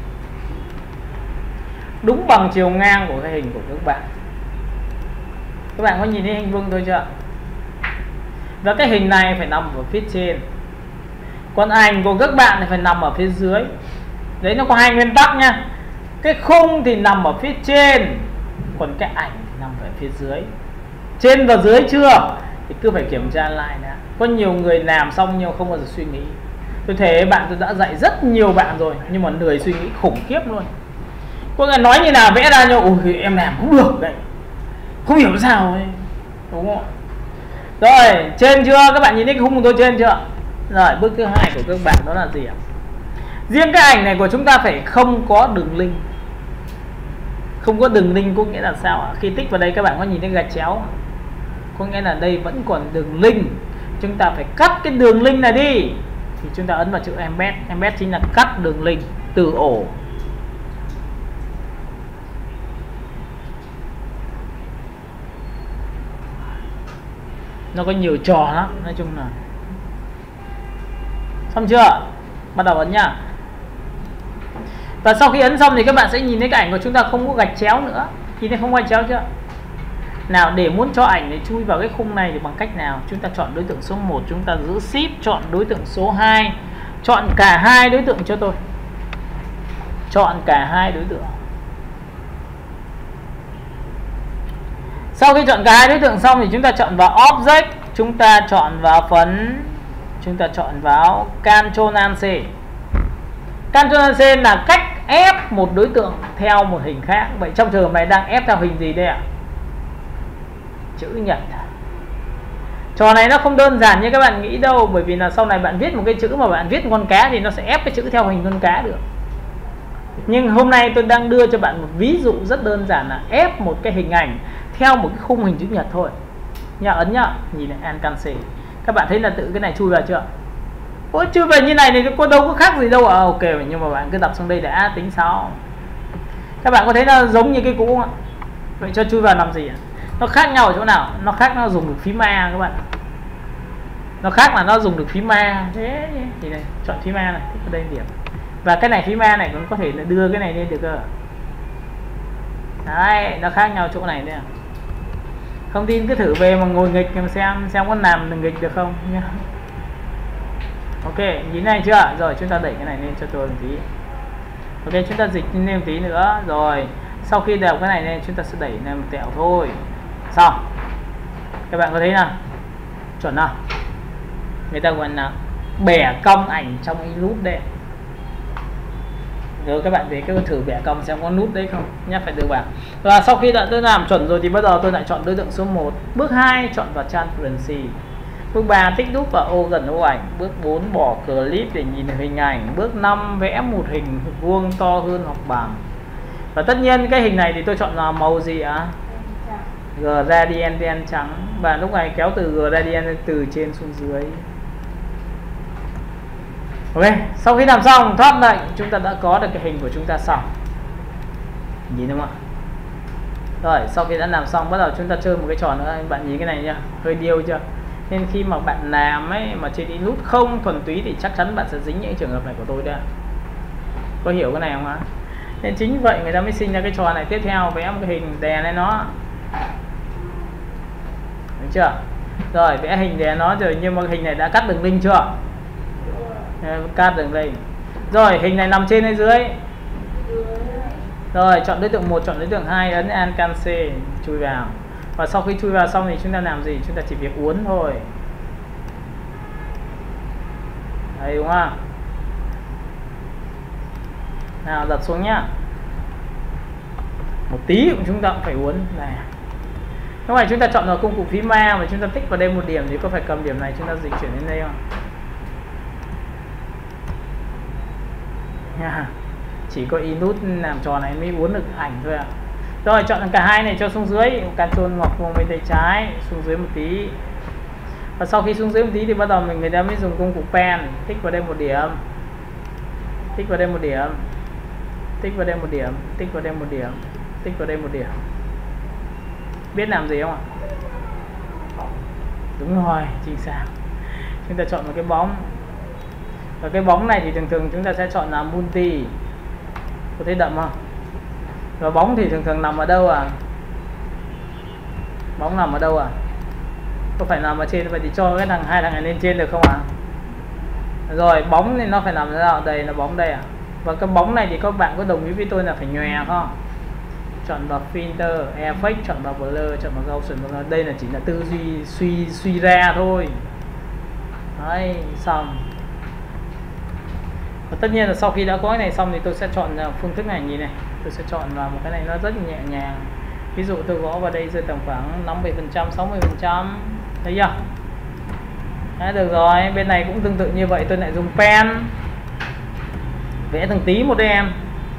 đúng bằng chiều ngang của cái hình của các bạn. Các bạn có nhìn thấy hình vuông tôi chưa? Và cái hình này phải nằm ở phía trên, còn ảnh của các bạn thì phải nằm ở phía dưới. Đấy, nó có hai nguyên tắc nha. Cái khung thì nằm ở phía trên, còn cái ảnh thì nằm ở phía dưới. Trên và dưới chưa thì cứ phải kiểm tra lại đã. Có nhiều người làm xong nhưng không bao giờ suy nghĩ. Tôi thấy bạn, tôi đã dạy rất nhiều bạn rồi nhưng mà lười suy nghĩ khủng khiếp luôn. Có người nói như nào vẽ ra nhưng ôi em làm không được đấy, không hiểu sao ấy, đúng không? Rồi, trên chưa? Các bạn nhìn thấy cái khung của tôi trên chưa? Rồi, bước thứ hai của các bạn đó là gì ạ? Riêng cái ảnh này của chúng ta phải không có đường link. Không có đường link có nghĩa là sao ạ? Khi tích vào đây các bạn có nhìn thấy gạch chéo, có nghĩa là đây vẫn còn đường link. Chúng ta phải cắt cái đường link này đi, thì chúng ta ấn vào chữ embed. Embed chính là cắt đường link từ ổ. Nó có nhiều trò lắm, nói chung là xong chưa? Bắt đầu ấn nhá. Và sau khi ấn xong thì các bạn sẽ nhìn thấy cái ảnh của chúng ta không có gạch chéo nữa. Nhìn thấy không gạch chéo chưa? Nào, để muốn cho ảnh này chui vào cái khung này thì bằng cách nào? Chúng ta chọn đối tượng số 1, chúng ta giữ shift, chọn đối tượng số 2, chọn cả hai đối tượng cho tôi. Chọn cả hai đối tượng. Sau khi chọn cả hai đối tượng xong thì chúng ta chọn vào Object, chúng ta chọn vào phần, chúng ta chọn vào Ctrl+C. Ctrl+C là cách ép một đối tượng theo một hình khác. Vậy trong trường hợp này đang ép theo hình gì đây ạ? Chữ nhật. Trò này nó không đơn giản như các bạn nghĩ đâu, bởi vì là sau này bạn viết một cái chữ mà bạn viết con cá thì nó sẽ ép cái chữ theo hình con cá được. Nhưng hôm nay tôi đang đưa cho bạn một ví dụ rất đơn giản là ép một cái hình ảnh theo một cái khung hình chữ nhật thôi. Nhá, ấn nhá, nhìn này, Alt+C. Các bạn thấy là tự cái này chui vào chưa? Ôi, chui vào như này thì có đâu có khác gì đâu à? Ok, nhưng mà bạn cứ đập xuống đây đã tính sau. Các bạn có thấy nó giống như cái cũ không ạ? Vậy cho chui vào làm gì ạ? Nó khác nhau ở chỗ nào? Nó khác nó dùng được phím A các bạn. Nó khác là nó dùng được phím A. Thế thì này, chọn phím A này, thích ở đây điểm. Và cái này phím A này cũng có thể là đưa cái này lên được cơ. Đấy, nó khác nhau chỗ này đấy. Không tin cứ thử về mà ngồi nghịch xem có làm nghịch được không nhá. Ok, nhìn này chưa? Rồi chúng ta đẩy cái này lên cho tôi một tí. Ok, chúng ta dịch lên một tí nữa. Rồi sau khi đèo cái này lên chúng ta sẽ đẩy lên một tẹo thôi. Xong. Các bạn có thấy nào? Chuẩn nào? Người ta gọi là bẻ cong ảnh trong cái nút đấy. Rồi các bạn về cứ thử bẻ cong xem có nút đấy không nhé, phải được vào. Và sau khi đã tôi làm chuẩn rồi thì bắt đầu tôi lại chọn đối tượng số 1. Bước 2 chọn vào Transparency. Bước 3 tích đúp vào ô gần ô ảnh. Bước 4 bỏ clip để nhìn hình ảnh. Bước 5 vẽ một hình vuông to hơn hoặc bằng. Và tất nhiên cái hình này thì tôi chọn là màu gì ạ? Gradient đen trắng. Và lúc này kéo từ Gradient từ trên xuống dưới. Ok, sau khi làm xong thoát lệnh chúng ta đã có được cái hình của chúng ta xong. Nhìn đúng không ạ? Rồi sau khi đã làm xong bắt đầu chúng ta chơi một cái trò nữa. Bạn nhìn cái này nhá, hơi điêu chưa? Nên khi mà bạn làm ấy mà trên đi nút không thuần túy thì chắc chắn bạn sẽ dính những trường hợp này của tôi đấy. Có hiểu cái này không ạ? Nên chính vậy người ta mới sinh ra cái trò này. Tiếp theo vẽ một cái hình đè lên nó. Được chưa? Rồi vẽ hình đè nó rồi, nhưng mà hình này đã cắt đường link chưa? Cắt đường link. Rồi hình này nằm trên hay dưới? Rồi chọn đối tượng 1, chọn đối tượng 2, ấn Alt+C chui vào. Và sau khi chui vào xong thì chúng ta làm gì? Chúng ta chỉ việc uốn thôi. Đấy, đúng không? Nào đặt xuống nhá. Một tí cũng chúng ta cũng phải uốn này. Lúc này chúng ta chọn vào công cụ phím A và chúng ta tích vào đây một điểm thì có phải cầm điểm này chúng ta dịch chuyển đến đây không? Nha. Chỉ có in nút làm trò này mới uốn được ảnh thôi ạ. Rồi chọn cả hai này cho xuống dưới, Ctrl ngoặc vuông bên tay trái xuống dưới một tí. Và sau khi xuống dưới một tí thì bắt đầu người ta mới dùng công cụ pen, tích vào đây một điểm, tích vào đây một điểm, tích vào đây một điểm, tích vào đây một điểm, tích vào đây một điểm. Biết làm gì không ạ? Đúng rồi, chính xác. Chúng ta chọn một cái bóng. Và cái bóng này thì thường thường chúng ta sẽ chọn là multi. Có thấy đậm không? Và bóng thì thường thường nằm ở đâu à? Bóng nằm ở đâu à? Có phải nằm ở trên, vậy thì cho cái hai thằng này lên trên được không ạ? Rồi bóng thì nó phải nằm ra nào? Đây là bóng đây à? Và cái bóng này thì các bạn có đồng ý với tôi là phải nhòe không? Chọn vào filter, effect, chọn vào blur, chọn vào Gaussian blur. Đây là chỉ là tư duy suy ra thôi. Đấy, xong. Và tất nhiên là sau khi đã có cái này xong thì tôi sẽ chọn phương thức này, nhìn này. Tôi sẽ chọn vào một cái này nó rất nhẹ nhàng. Ví dụ tôi gõ vào đây rơi tầm khoảng 57%, 60%. Thấy chưa? Đấy, được rồi. Bên này cũng tương tự như vậy, tôi lại dùng pen vẽ từng tí một đây em.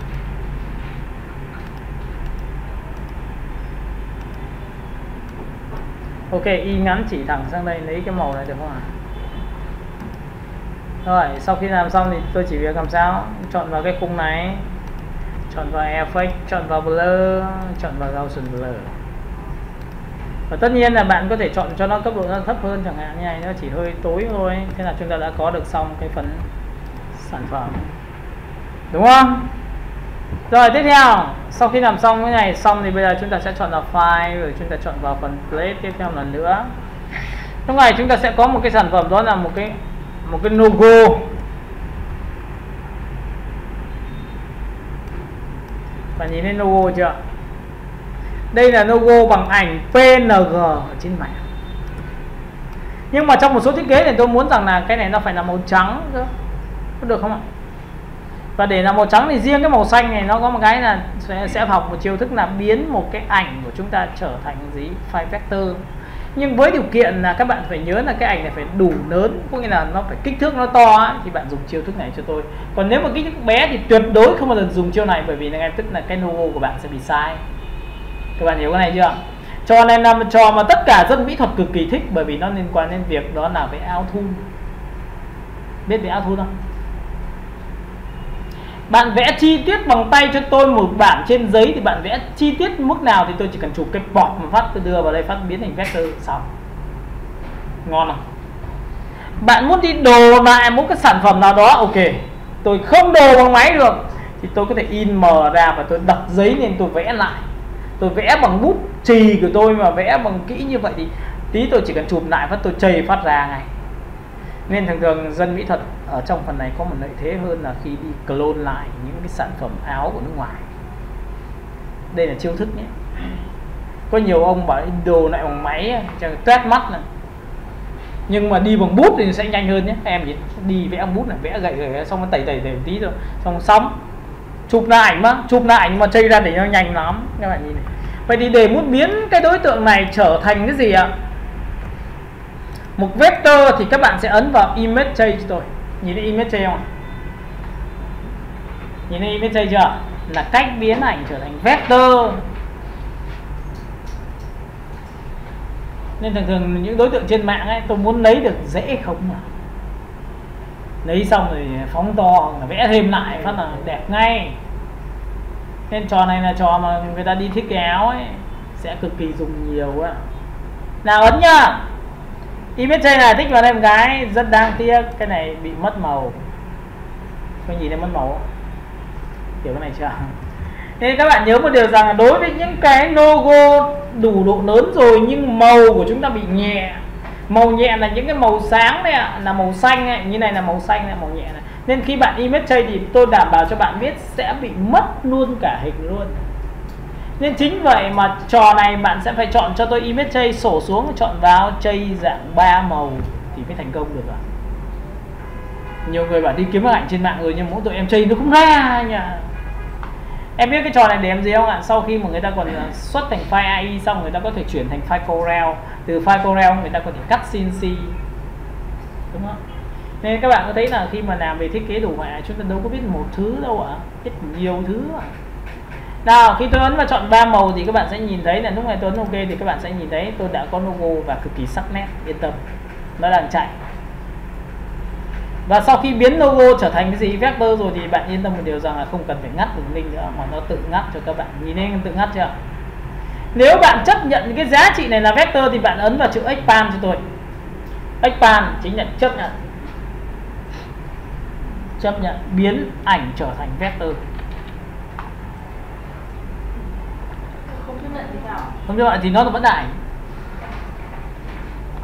Ok, y ngắn chỉ thẳng sang đây lấy cái màu này được không ạ? Rồi, sau khi làm xong thì tôi chỉ việc làm sao? Chọn vào cái khung này, chọn vào effect, chọn vào blur, chọn vào Gaussian blur. Và tất nhiên là bạn có thể chọn cho nó cấp độ nó thấp hơn chẳng hạn, như này nó chỉ hơi tối thôi. Thế là chúng ta đã có được xong cái phần sản phẩm, đúng không? Rồi tiếp theo, sau khi làm xong cái này xong thì bây giờ chúng ta sẽ chọn vào file, rồi chúng ta chọn vào phần plate tiếp theo lần nữa. Lúc này chúng ta sẽ có một cái sản phẩm, đó là một cái logo. Bạn nhìn thấy logo chưa? Đây là logo bằng ảnh PNG ở trên mạng. Nhưng mà trong một số thiết kế thì tôi muốn rằng là cái này nó phải là màu trắng cơ. Có được không ạ? Và để làm màu trắng thì riêng cái màu xanh này nó có một cái là sẽ học một chiêu thức là biến một cái ảnh của chúng ta trở thành gì? File vector. Nhưng với điều kiện là các bạn phải nhớ là cái ảnh này phải đủ lớn, có nghĩa là nó phải kích thước nó to ấy, thì bạn dùng chiêu thức này cho tôi. Còn nếu mà kích thước bé thì tuyệt đối không bao giờ dùng chiêu này, bởi vì ngay tức là cái logo của bạn sẽ bị sai. Các bạn hiểu cái này chưa? Cho nên là trò mà tất cả dân mỹ thuật cực kỳ thích, bởi vì nó liên quan đến việc đó là với auto. Biết về auto không? Bạn vẽ chi tiết bằng tay cho tôi một bản trên giấy thì bạn vẽ chi tiết mức nào thì tôi chỉ cần chụp cái bọt một phát, tôi đưa vào đây phát biến thành vector xong. Ngon không? Bạn muốn đi đồ lại một cái sản phẩm nào đó, ok, tôi không đồ bằng máy được thì tôi có thể in mờ ra và tôi đặt giấy lên tôi vẽ lại. Tôi vẽ bằng bút chì của tôi mà vẽ bằng kỹ như vậy thì tí tôi chỉ cần chụp lại phát tôi chày phát ra ngay. Nên thường thường dân mỹ thuật ở trong phần này có một lợi thế hơn là khi đi clone lại những cái sản phẩm áo của nước ngoài. Đây là chiêu thức nhé. Có nhiều ông bảo đồ lại bằng máy chẳng toét mắt này, nhưng mà đi bằng bút thì sẽ nhanh hơn nhé. Em chỉ đi vẽ bằng bút này, vẽ gậy xong nó tẩy một tí rồi xong chụp lại ảnh mà chây ra để nó nhanh lắm các bạn nhìn này. Vậy thì để muốn biến cái đối tượng này trở thành cái gì ạ? Một vector thì các bạn sẽ ấn vào image change cho tôi. Nhìn thấy image change không? Nhìn thấy image change chưa? Là cách biến ảnh trở thành vector. Nên thường thường những đối tượng trên mạng ấy, tôi muốn lấy được dễ không mà. Lấy xong rồi phóng to, vẽ thêm lại phát là đẹp ngay. Nên trò này là trò mà người ta đi thiết kế áo ấy sẽ cực kỳ dùng nhiều á. Nào ấn nhá. Image change này tích vào đây một cái, rất đáng tiếc cái này bị mất màu. Có nhìn thấy mất màu không? Hiểu cái này chưa? Nên các bạn nhớ một điều rằng là đối với những cái logo đủ độ lớn rồi nhưng màu của chúng ta bị nhẹ. Màu nhẹ là những cái màu sáng này ạ, là màu xanh này, như này là màu xanh này, màu nhẹ này. Nên khi bạn image change thì tôi đảm bảo cho bạn biết sẽ bị mất luôn cả hình luôn. Nên chính vậy mà trò này bạn sẽ phải chọn cho tôi image change, sổ xuống chọn vào change dạng 3 màu thì mới thành công được ạ. Nhiều người bảo đi kiếm bức ảnh trên mạng rồi nhưng mỗi tội em change nó không ra nhỉ. Em biết cái trò này để làm gì không ạ? Sau khi mà người ta còn xuất thành file AI xong, người ta có thể chuyển thành file Corel. Từ file Corel người ta có thể cắt CNC, đúng không? Nên các bạn có thấy là khi mà làm về thiết kế đồ họa chúng ta đâu có biết một thứ đâu ạ, biết nhiều thứ ạ. Nào khi tôi ấn vào chọn 3 màu thì các bạn sẽ nhìn thấy là lúc này tôi ấn ok thì các bạn sẽ nhìn thấy tôi đã có logo và cực kỳ sắc nét, yên tâm, nó đang chạy. Và sau khi biến logo trở thành cái gì vector rồi thì bạn yên tâm một điều rằng là không cần phải ngắt đường link nữa mà nó tự ngắt cho các bạn. Nhìn thấy tự ngắt chưa? Nếu bạn chấp nhận cái giá trị này là vector thì bạn ấn vào chữ expand cho tôi. Expand chính là chấp nhận biến ảnh trở thành vector. Không chấp nhận thì sao? Không chấp nhận thì nó vẫn là ảnh.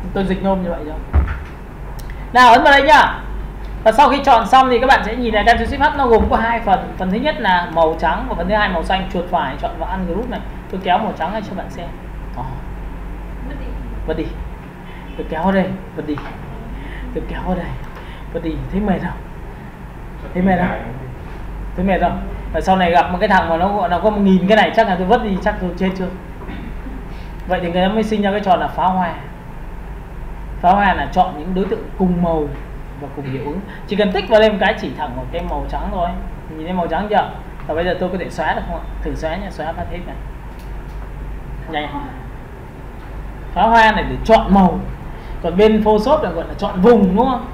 Tôi dịch nôm như vậy thôi. Nào ấn vào đây nhá. Và sau khi chọn xong thì các bạn sẽ nhìn thấy Canxi Hub nó gồm có hai phần. Phần thứ nhất là màu trắng và phần thứ hai màu xanh. Chuột phải chọn vào Ungroup này. Tôi kéo màu trắng này cho bạn xem. Vứt đi. Tôi kéo ở đây, vứt đi. Tôi kéo ở đây, vứt đi. Thấy mệt không? Thấy mệt không? Thấy mệt không? Và sau này gặp một cái thằng mà nó gọi là có 1000 cái này chắc là tôi vứt đi, chắc tôi chết chưa. Vậy thì người ta mới sinh ra cái trò là pháo hoa. Pháo hoa là chọn những đối tượng cùng màu và cùng hiệu ứng. Chỉ cần tích vào lên một cái chỉ thẳng một cái màu trắng thôi. Nhìn thấy màu trắng chưa? Và bây giờ tôi có thể xóa được không ạ? Thử xóa nhé, xóa phát hết này. Nhanh. Pháo hoa này để chọn màu. Còn bên Photoshop là gọi là chọn vùng đúng không?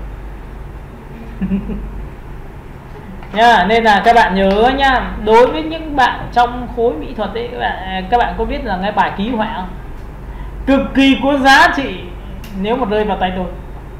Nha, nên là các bạn nhớ nhá, đối với những bạn trong khối mỹ thuật ấy, các bạn có biết là cái bài ký họa không? Cực kỳ có giá trị nếu mà rơi vào tay tôi.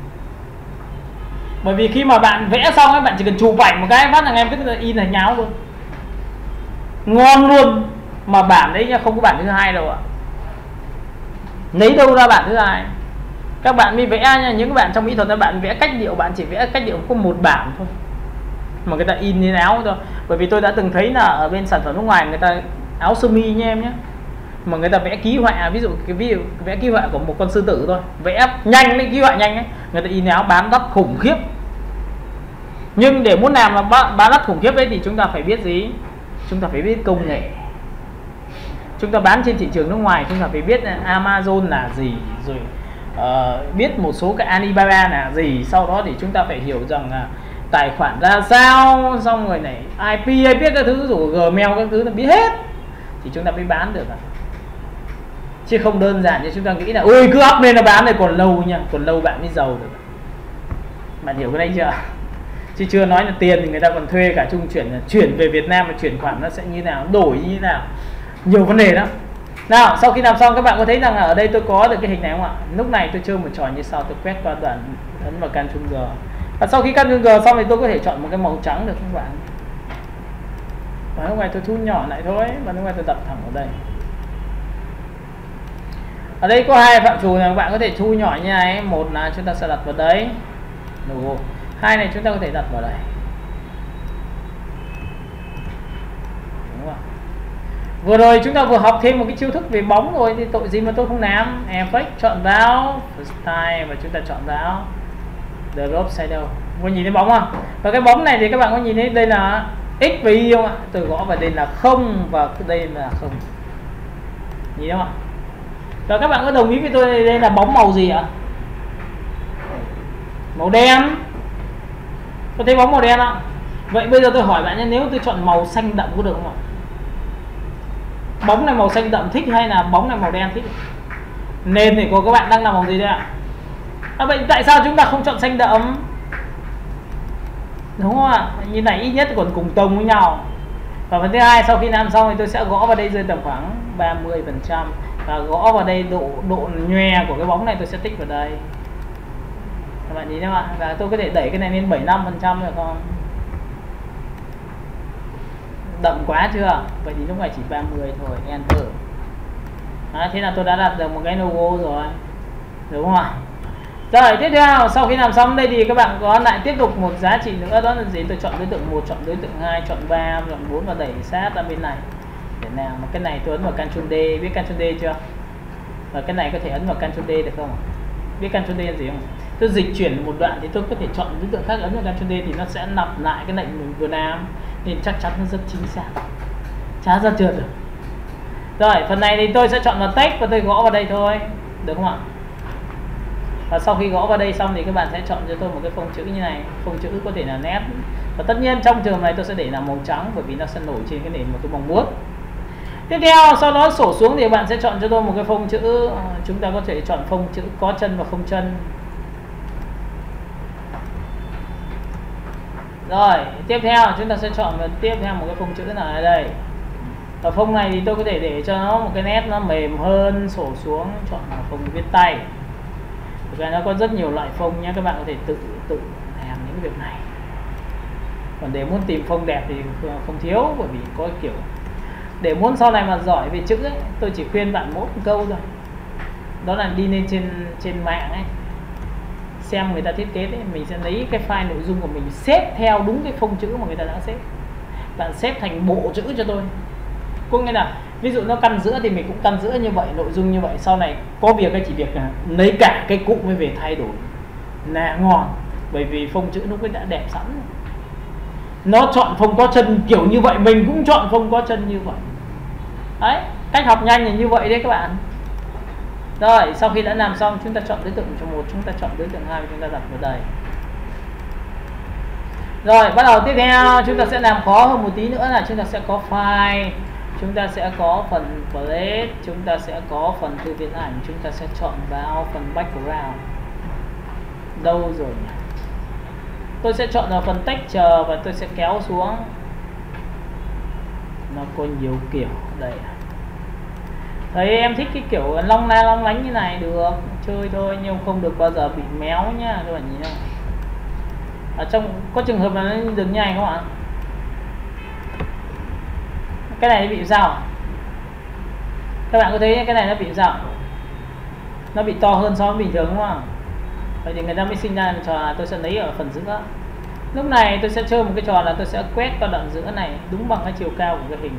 Bởi vì khi mà bạn vẽ xong ấy, bạn chỉ cần chụp ảnh một cái phát là em cứ in là nháo luôn, ngon luôn. Mà bản đấy nha, không có bản thứ hai đâu ạ. Lấy đâu ra bản thứ hai? Các bạn mới vẽ nha, những bạn trong mỹ thuật các bạn vẽ cách điệu, bạn chỉ vẽ cách điệu có một bản thôi mà người ta in lên áo thôi. Bởi vì tôi đã từng thấy là ở bên sản phẩm nước ngoài người ta áo sơ mi nha em nhé, mà người ta vẽ ký họa, ví dụ vẽ ký họa của một con sư tử thôi, vẽ nhanh lên, ký họa nhanh ấy, người ta in áo bán đắt khủng khiếp. Nhưng để muốn làm là bán đắt khủng khiếp đấy thì chúng ta phải biết gì? Chúng ta phải biết công nghệ. Chúng ta bán trên thị trường nước ngoài, chúng ta phải biết Amazon là gì, rồi biết một số cái Alibaba là gì. Sau đó thì chúng ta phải hiểu rằng là tài khoản ra sao, xong rồi này IP hay biết các thứ, rồi Gmail các thứ là biết hết thì chúng ta mới bán được. Chứ không đơn giản như chúng ta nghĩ là ôi cứ up lên là bán này, còn lâu nha, còn lâu bạn mới giàu được. Bạn hiểu cái đấy chưa? Chứ chưa nói là tiền thì người ta còn thuê cả trung chuyển về Việt Nam, mà chuyển khoản nó sẽ như nào, đổi như nào, nhiều vấn đề lắm. Nào, sau khi làm xong các bạn có thấy rằng là ở đây tôi có được cái hình này không ạ? Lúc này tôi chơi một trò như sau, tôi quét qua đoạn, ấn vào Ctrl G. Và sau khi Ctrl G xong thì tôi có thể chọn một cái màu trắng được các bạn. Và lúc này tôi thu nhỏ lại thôi, và lúc này tôi đặt thẳng vào đây. Ở đây có hai phạm trù này, các bạn có thể thu nhỏ như này. Một là chúng ta sẽ đặt vào đấy, đủ. Hai này chúng ta có thể đặt vào đây. Đúng không? Vừa rồi chúng ta vừa học thêm một cái chiêu thức về bóng rồi, thì tội gì mà tôi không làm. Effect chọn vào Style và chúng ta chọn vào Drop Shadow. Có nhìn thấy bóng không? Và cái bóng này thì các bạn có nhìn thấy đây là X và Y không ạ? Tôi gõ vào đây là 0 và đây là 0. Nhìn thấy không ạ? Và các bạn có đồng ý với tôi đây là bóng màu gì ạ? Màu đen. Có thấy bóng màu đen ạ? Vậy bây giờ tôi hỏi bạn nhé, nếu tôi chọn màu xanh đậm có được không ạ? Bóng này màu xanh đậm thích hay là bóng này màu đen thích? Nền thì của các bạn đang là màu gì đây ạ? Vậy tại sao chúng ta không chọn xanh đậm? Đúng không ạ? Như này ít nhất còn cùng tông với nhau. Và phần thứ hai, sau khi làm xong thì tôi sẽ gõ vào đây rơi tầm khoảng 30%. Và gõ vào đây độ nhòe của cái bóng này tôi sẽ tích vào đây. Các bạn nhìn thấy không ạ? Và tôi có thể đẩy cái này lên 75% được không? Đậm quá chưa? Vậy thì lúc này chỉ 30 thôi, Enter. Thế là tôi đã đặt được một cái logo rồi. Đúng không ạ? Rồi tiếp theo, sau khi làm xong đây thì các bạn có lại tiếp tục một giá trị nữa, đó là gì? Tôi chọn đối tượng 1, chọn đối tượng 2, chọn 3, chọn 4 và đẩy sát ra bên này. Để làm một cái này tôi ấn vào Ctrl D, biết Ctrl D chưa? Và cái này có thể ấn vào Ctrl D được không? Biết Ctrl D là gì không? Tôi dịch chuyển một đoạn thì tôi có thể chọn đối tượng khác, ấn vào Ctrl D thì nó sẽ lặp lại cái lệnh mình vừa làm, nên chắc chắn nó rất chính xác, chả ra trượt được. Rồi phần này thì tôi sẽ chọn vào text và tôi gõ vào đây thôi, được không ạ? Và sau khi gõ vào đây xong thì các bạn sẽ chọn cho tôi một cái phông chữ như này. Phông chữ có thể là nét. Và tất nhiên trong trường này tôi sẽ để là màu trắng, bởi vì nó sẽ nổi trên cái nền mà tôi mong muốn. Tiếp theo, sau đó sổ xuống thì bạn sẽ chọn cho tôi một cái phông chữ. Chúng ta có thể chọn phông chữ có chân và không chân. Rồi, tiếp theo chúng ta sẽ chọn tiếp theo một cái phông chữ nào ở đây. Ở phông này thì tôi có thể để cho nó một cái nét nó mềm hơn, sổ xuống, chọn là phông viết tay. Thực ra nó có rất nhiều loại phông nhé, các bạn có thể tự làm những việc này. Còn để muốn tìm phông đẹp thì không thiếu, bởi vì có kiểu để muốn sau này mà giỏi về chữ ấy, tôi chỉ khuyên bạn một câu thôi. đó là đi lên trên mạng ấy, xem người ta thiết kế đấy, mình sẽ lấy cái file nội dung của mình xếp theo đúng cái phông chữ mà người ta đã xếp. Bạn xếp thành bộ chữ cho tôi, cũng nghĩa là ví dụ nó căn giữa thì mình cũng căn giữa như vậy, nội dung như vậy. Sau này có việc hay chỉ việc là lấy cả cái cụm mới về thay đổi là ngon, bởi vì phông chữ lúc ấy đã đẹp sẵn. Nó chọn phông có chân kiểu như vậy, mình cũng chọn phông có chân như vậy. Đấy, cách học nhanh là như vậy đấy các bạn. Rồi, sau khi đã làm xong, chúng ta chọn đối tượng cho một, chúng ta chọn đối tượng 2 và chúng ta đặt vào đây. Rồi, bắt đầu tiếp theo chúng ta sẽ làm khó hơn một tí nữa là chúng ta sẽ có file, chúng ta sẽ có phần palette, chúng ta sẽ có phần thư viện ảnh, chúng ta sẽ chọn vào phần background. Đâu rồi nhỉ? Tôi sẽ chọn vào phần texture và tôi sẽ kéo xuống. Nó có nhiều kiểu đây. Thấy em thích cái kiểu long la long lánh như này được chơi thôi, nhưng không được bao giờ bị méo nhá các bạn nhìn không? Ở trong có trường hợp là nó được như này không ạ? Cái này nó bị sao? Các bạn có thấy cái này nó bị sao? Nó bị to hơn so với bình thường đúng không? Vậy thì người ta mới sinh ra trò là tôi sẽ lấy ở phần giữa. Lúc này tôi sẽ chơi một cái trò là tôi sẽ quét qua đoạn giữa này đúng bằng cái chiều cao của cái hình.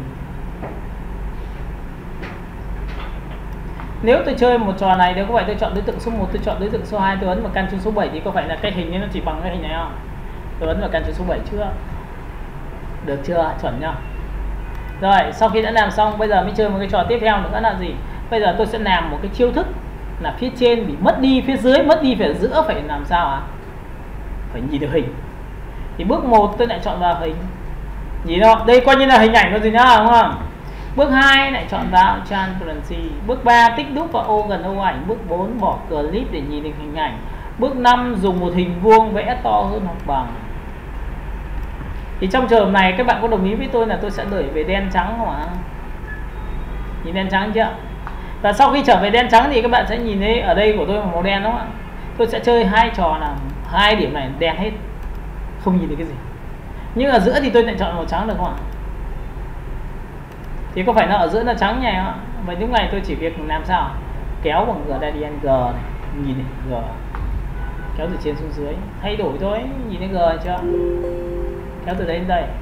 Nếu tôi chơi một trò này, nếu có phải tôi chọn đối tượng số 1, tôi chọn đối tượng số 2, tôi ấn vào căn số 7 thì có phải là cái hình ấy nó chỉ bằng cái hình này không? Tôi ấn vào căn số 7 chưa? Được chưa? Chuẩn nhá. Rồi, sau khi đã làm xong, bây giờ mới chơi một cái trò tiếp theo nữa là gì? Bây giờ tôi sẽ làm một cái chiêu thức là phía trên bị mất đi, phía dưới mất đi, phía giữa phải làm sao ạ? Phải nhìn được hình. Thì bước 1 tôi lại chọn vào hình. Nhìn không? Đây coi như là hình ảnh có gì nữa đúng không? Bước 2 lại chọn vào transparency. Bước 3 tích đúp vào ô gần ô ảnh. Bước 4 bỏ clip để nhìn được hình ảnh. Bước 5 dùng một hình vuông vẽ to hơn hoặc bằng. Thì trong trường hợp này các bạn có đồng ý với tôi là tôi sẽ đổi về đen trắng không ạ? Nhìn đen trắng chưa? Và sau khi trở về đen trắng thì các bạn sẽ nhìn thấy ở đây của tôi màu đen đúng không ạ? Tôi sẽ chơi hai trò là hai điểm này đen hết, không nhìn được cái gì. Nhưng ở giữa thì tôi lại chọn màu trắng được không ạ? Thì có phải nó ở giữa nó trắng nhỉ? Vậy lúc này tôi chỉ việc làm sao? Kéo bằng gradient G này, nhìn này, G. Kéo từ trên xuống dưới, thay đổi thôi, nhìn thấy G chưa? Kéo từ đây đến đây.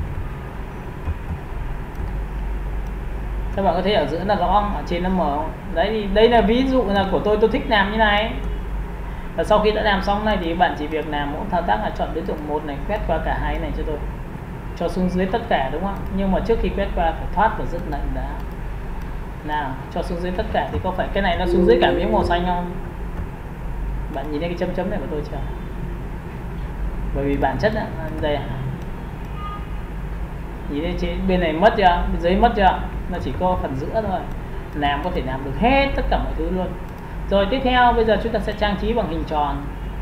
Các bạn có thấy ở giữa là rõ không? Ở trên nó mờ không? Đấy thì đây là ví dụ là của tôi thích làm như này. Và sau khi đã làm xong này thì bạn chỉ việc làm mỗi thao tác là chọn đối tượng 1 này, quét qua cả hai này cho tôi. Cho xuống dưới tất cả đúng không? Nhưng mà trước khi quét qua phải thoát và dứt lệnh đã. Nào, cho xuống dưới tất cả thì có phải cái này nó xuống dưới cả miếng màu xanh không? Bạn nhìn thấy cái chấm chấm này của tôi chưa? Bởi vì bản chất là đây nhìn thấy trên bên này mất chưa? Bên dưới mất chưa? Nó chỉ có phần giữa thôi. Làm có thể làm được hết tất cả mọi thứ luôn. Rồi tiếp theo bây giờ chúng ta sẽ trang trí bằng hình tròn.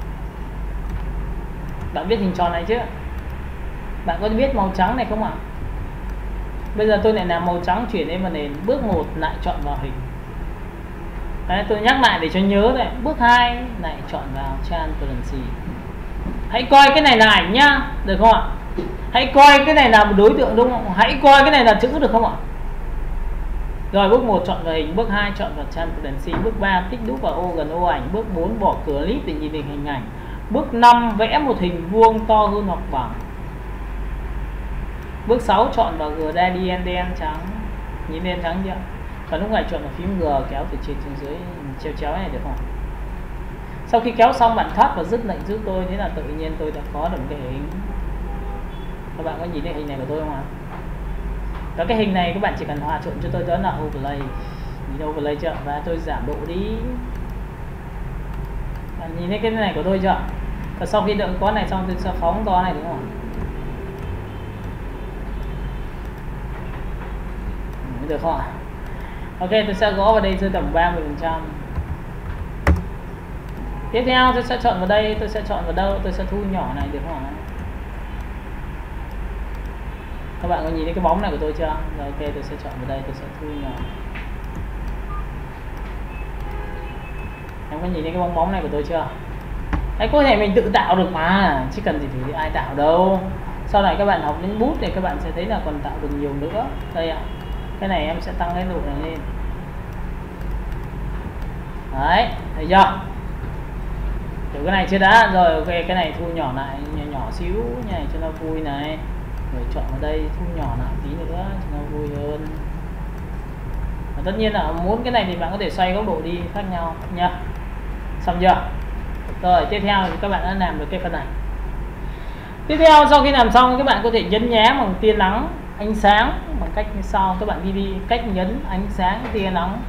Bạn biết hình tròn này chứ? Bạn có biết màu trắng này không ạ? Bây giờ tôi lại làm màu trắng chuyển lên vào nền. Bước 1 lại chọn vào hình. Đấy, tôi nhắc lại để cho nhớ này. Bước 2 lại chọn vào transparency. Hãy coi cái này là ảnh nhá, được không ạ? Hãy coi cái này là một đối tượng đúng không? Hãy coi cái này là chữ được không ạ? Rồi bước 1 chọn vào hình, bước 2 chọn vào transparency, bước 3 tích đúp vào ô gần ô ảnh, bước 4 bỏ clip để nhìn được hình ảnh, bước 5 vẽ một hình vuông to hơn hoặc bằng. Bước 6 chọn vào gradient đen trắng, nhìn đen trắng chưa? Và lúc này chọn vào phím G kéo từ trên xuống dưới chéo chéo này được không? Sau khi kéo xong bạn thoát và dứt lệnh giúp tôi, thế là tự nhiên tôi đã có được cái hình. Các bạn có nhìn thấy hình này của tôi không ạ? Và cái hình này các bạn chỉ cần hòa trộn cho tôi đó là overlay. Nhìn overlay chưa? Và tôi giảm độ đi. Bạn nhìn thấy cái này của tôi chưa? Và sau khi đợi có này xong tôi sẽ phóng to này đúng không? Được không ạ? Ok, tôi sẽ gõ vào đây rơi tầm 30%. Tiếp theo tôi sẽ chọn vào đây, tôi sẽ chọn vào đâu? Tôi sẽ thu nhỏ này được không ạ? Các bạn có nhìn thấy cái bóng này của tôi chưa? Rồi ok, tôi sẽ chọn vào đây, tôi sẽ thu nhỏ. Em có nhìn thấy cái bóng này của tôi chưa? Đấy, có thể mình tự tạo được mà, chứ cần gì phải ai tạo đâu. Sau này các bạn học đến bút thì các bạn sẽ thấy là còn tạo được nhiều nữa. Đây ạ, cái này em sẽ tăng cái độ này lên. Đấy, thấy chưa? Kiểu cái này chưa đã. Rồi ok, cái này thu nhỏ lại nhỏ xíu như này cho nó vui này. Rồi chọn vào đây thu nhỏ lại tí nữa cho nó vui hơn. Và tất nhiên là muốn cái này thì bạn có thể xoay góc độ đi khác nhau nha. Xong chưa? Rồi tiếp theo thì các bạn đã làm được cái phần này. Tiếp theo sau khi làm xong các bạn có thể nhấn nhé bằng tia nắng ánh sáng bằng cách như sau. Các bạn đi cách nhấn ánh sáng tia nắng.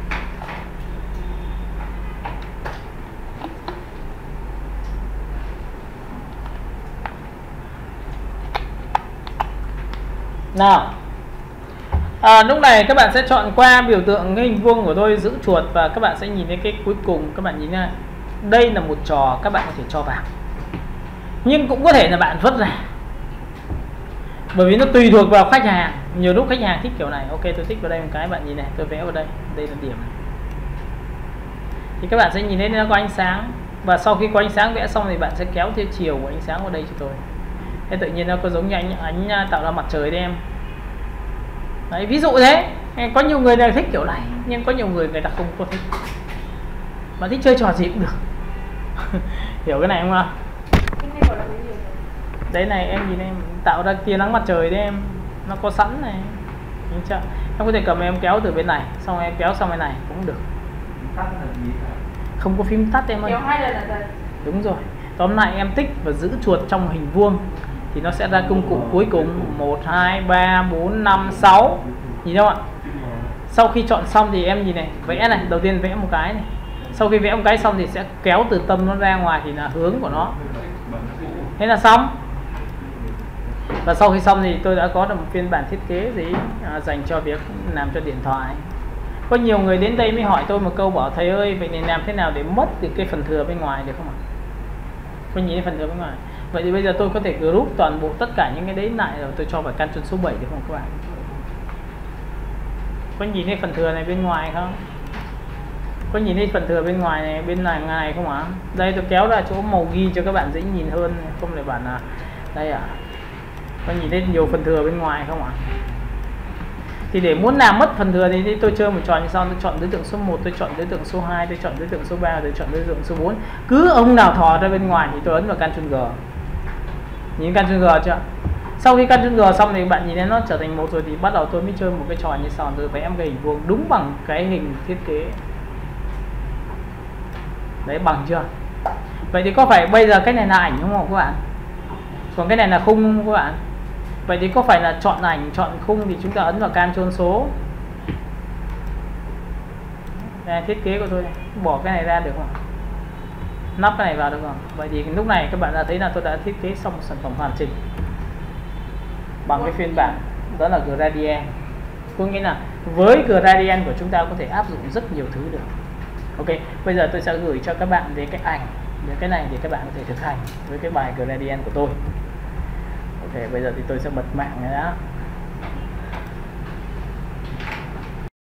Nào, lúc này các bạn sẽ chọn qua biểu tượng cái hình vuông của tôi, giữ chuột và các bạn sẽ nhìn thấy cái cuối cùng. Các bạn nhìn này, đây là một trò các bạn có thể cho vào, nhưng cũng có thể là bạn vứt ra, bởi vì nó tùy thuộc vào khách hàng. Nhiều lúc khách hàng thích kiểu này, ok tôi thích vào đây một cái, bạn nhìn này, tôi vẽ vào đây, đây là điểm này. Thì các bạn sẽ nhìn thấy nó có ánh sáng, và sau khi có ánh sáng vẽ xong thì bạn sẽ kéo theo chiều của ánh sáng vào đây cho tôi. Thế tự nhiên nó có giống như ánh tạo ra mặt trời đấy em. Đấy, ví dụ thế. Có nhiều người này thích kiểu này, nhưng có nhiều người ta không có thích. Mà thích chơi trò gì cũng được. Hiểu cái này không ạ? Đấy này em nhìn em tạo ra tia nắng mặt trời đấy em, nó có sẵn này. Em có thể cầm em kéo từ bên này, xong em kéo sang bên này cũng được. Không có phím tắt em ơi. Đúng rồi. Tóm lại em tích và giữ chuột trong hình vuông thì nó sẽ ra công cụ cuối cùng 1, 2, 3, 4, 5, 6. Nhìn không ạ? Sau khi chọn xong thì em nhìn này, vẽ này, đầu tiên vẽ một cái này. Sau khi vẽ một cái xong thì sẽ kéo từ tâm nó ra ngoài thì là hướng của nó. Thế là xong. Và sau khi xong thì tôi đã có được một phiên bản thiết kế dành cho việc làm cho điện thoại. Có nhiều người đến đây mới hỏi tôi một câu, bảo thầy ơi vậy thì làm thế nào để mất được cái phần thừa bên ngoài được không ạ? Có nhìn thấy phần thừa bên ngoài. Vậy thì bây giờ tôi có thể group toàn bộ tất cả những cái đấy lại rồi tôi cho vào căn chân số 7 được không các bạn? Có nhìn thấy phần thừa này bên ngoài không? Có nhìn thấy phần thừa bên ngoài này, bên này không ạ? Đây tôi kéo ra chỗ màu ghi cho các bạn dễ nhìn hơn, không để bạn là đây ạ. Có nhìn thấy nhiều phần thừa bên ngoài không ạ? Thì để muốn làm mất phần thừa thì tôi chơi một trò như sau. Tôi chọn đối tượng số 1, tôi chọn đối tượng số 2, tôi chọn đối tượng số 3, tôi chọn đối tượng số 4. Cứ ông nào thò ra bên ngoài thì tôi ấn vào Ctrl G. Nhìn Ctrl G chưa? Sau khi Ctrl G xong thì bạn nhìn thấy nó trở thành một rồi thì bắt đầu tôi mới chơi một cái trò như sau. Tôi vẽ một cái hình vuông đúng bằng cái hình thiết kế. Đấy, bằng chưa? Vậy thì có phải bây giờ cái này là ảnh đúng không các bạn? Còn cái này là khung không các bạn? Vậy thì có phải là chọn ảnh, chọn khung thì chúng ta ấn vào Ctrl số. Đây, thiết kế của tôi này. Bỏ cái này ra được không? Nắp cái này vào được không? Vậy thì lúc này các bạn đã thấy là tôi đã thiết kế xong một sản phẩm hoàn chỉnh bằng cái phiên bản đó là Gradient. Có nghĩa là với Gradient của chúng ta có thể áp dụng rất nhiều thứ được. Ok, bây giờ tôi sẽ gửi cho các bạn về cái ảnh, về cái này để các bạn có thể thực hành với cái bài Gradient của tôi. Ok, bây giờ thì tôi sẽ bật mạng này đã.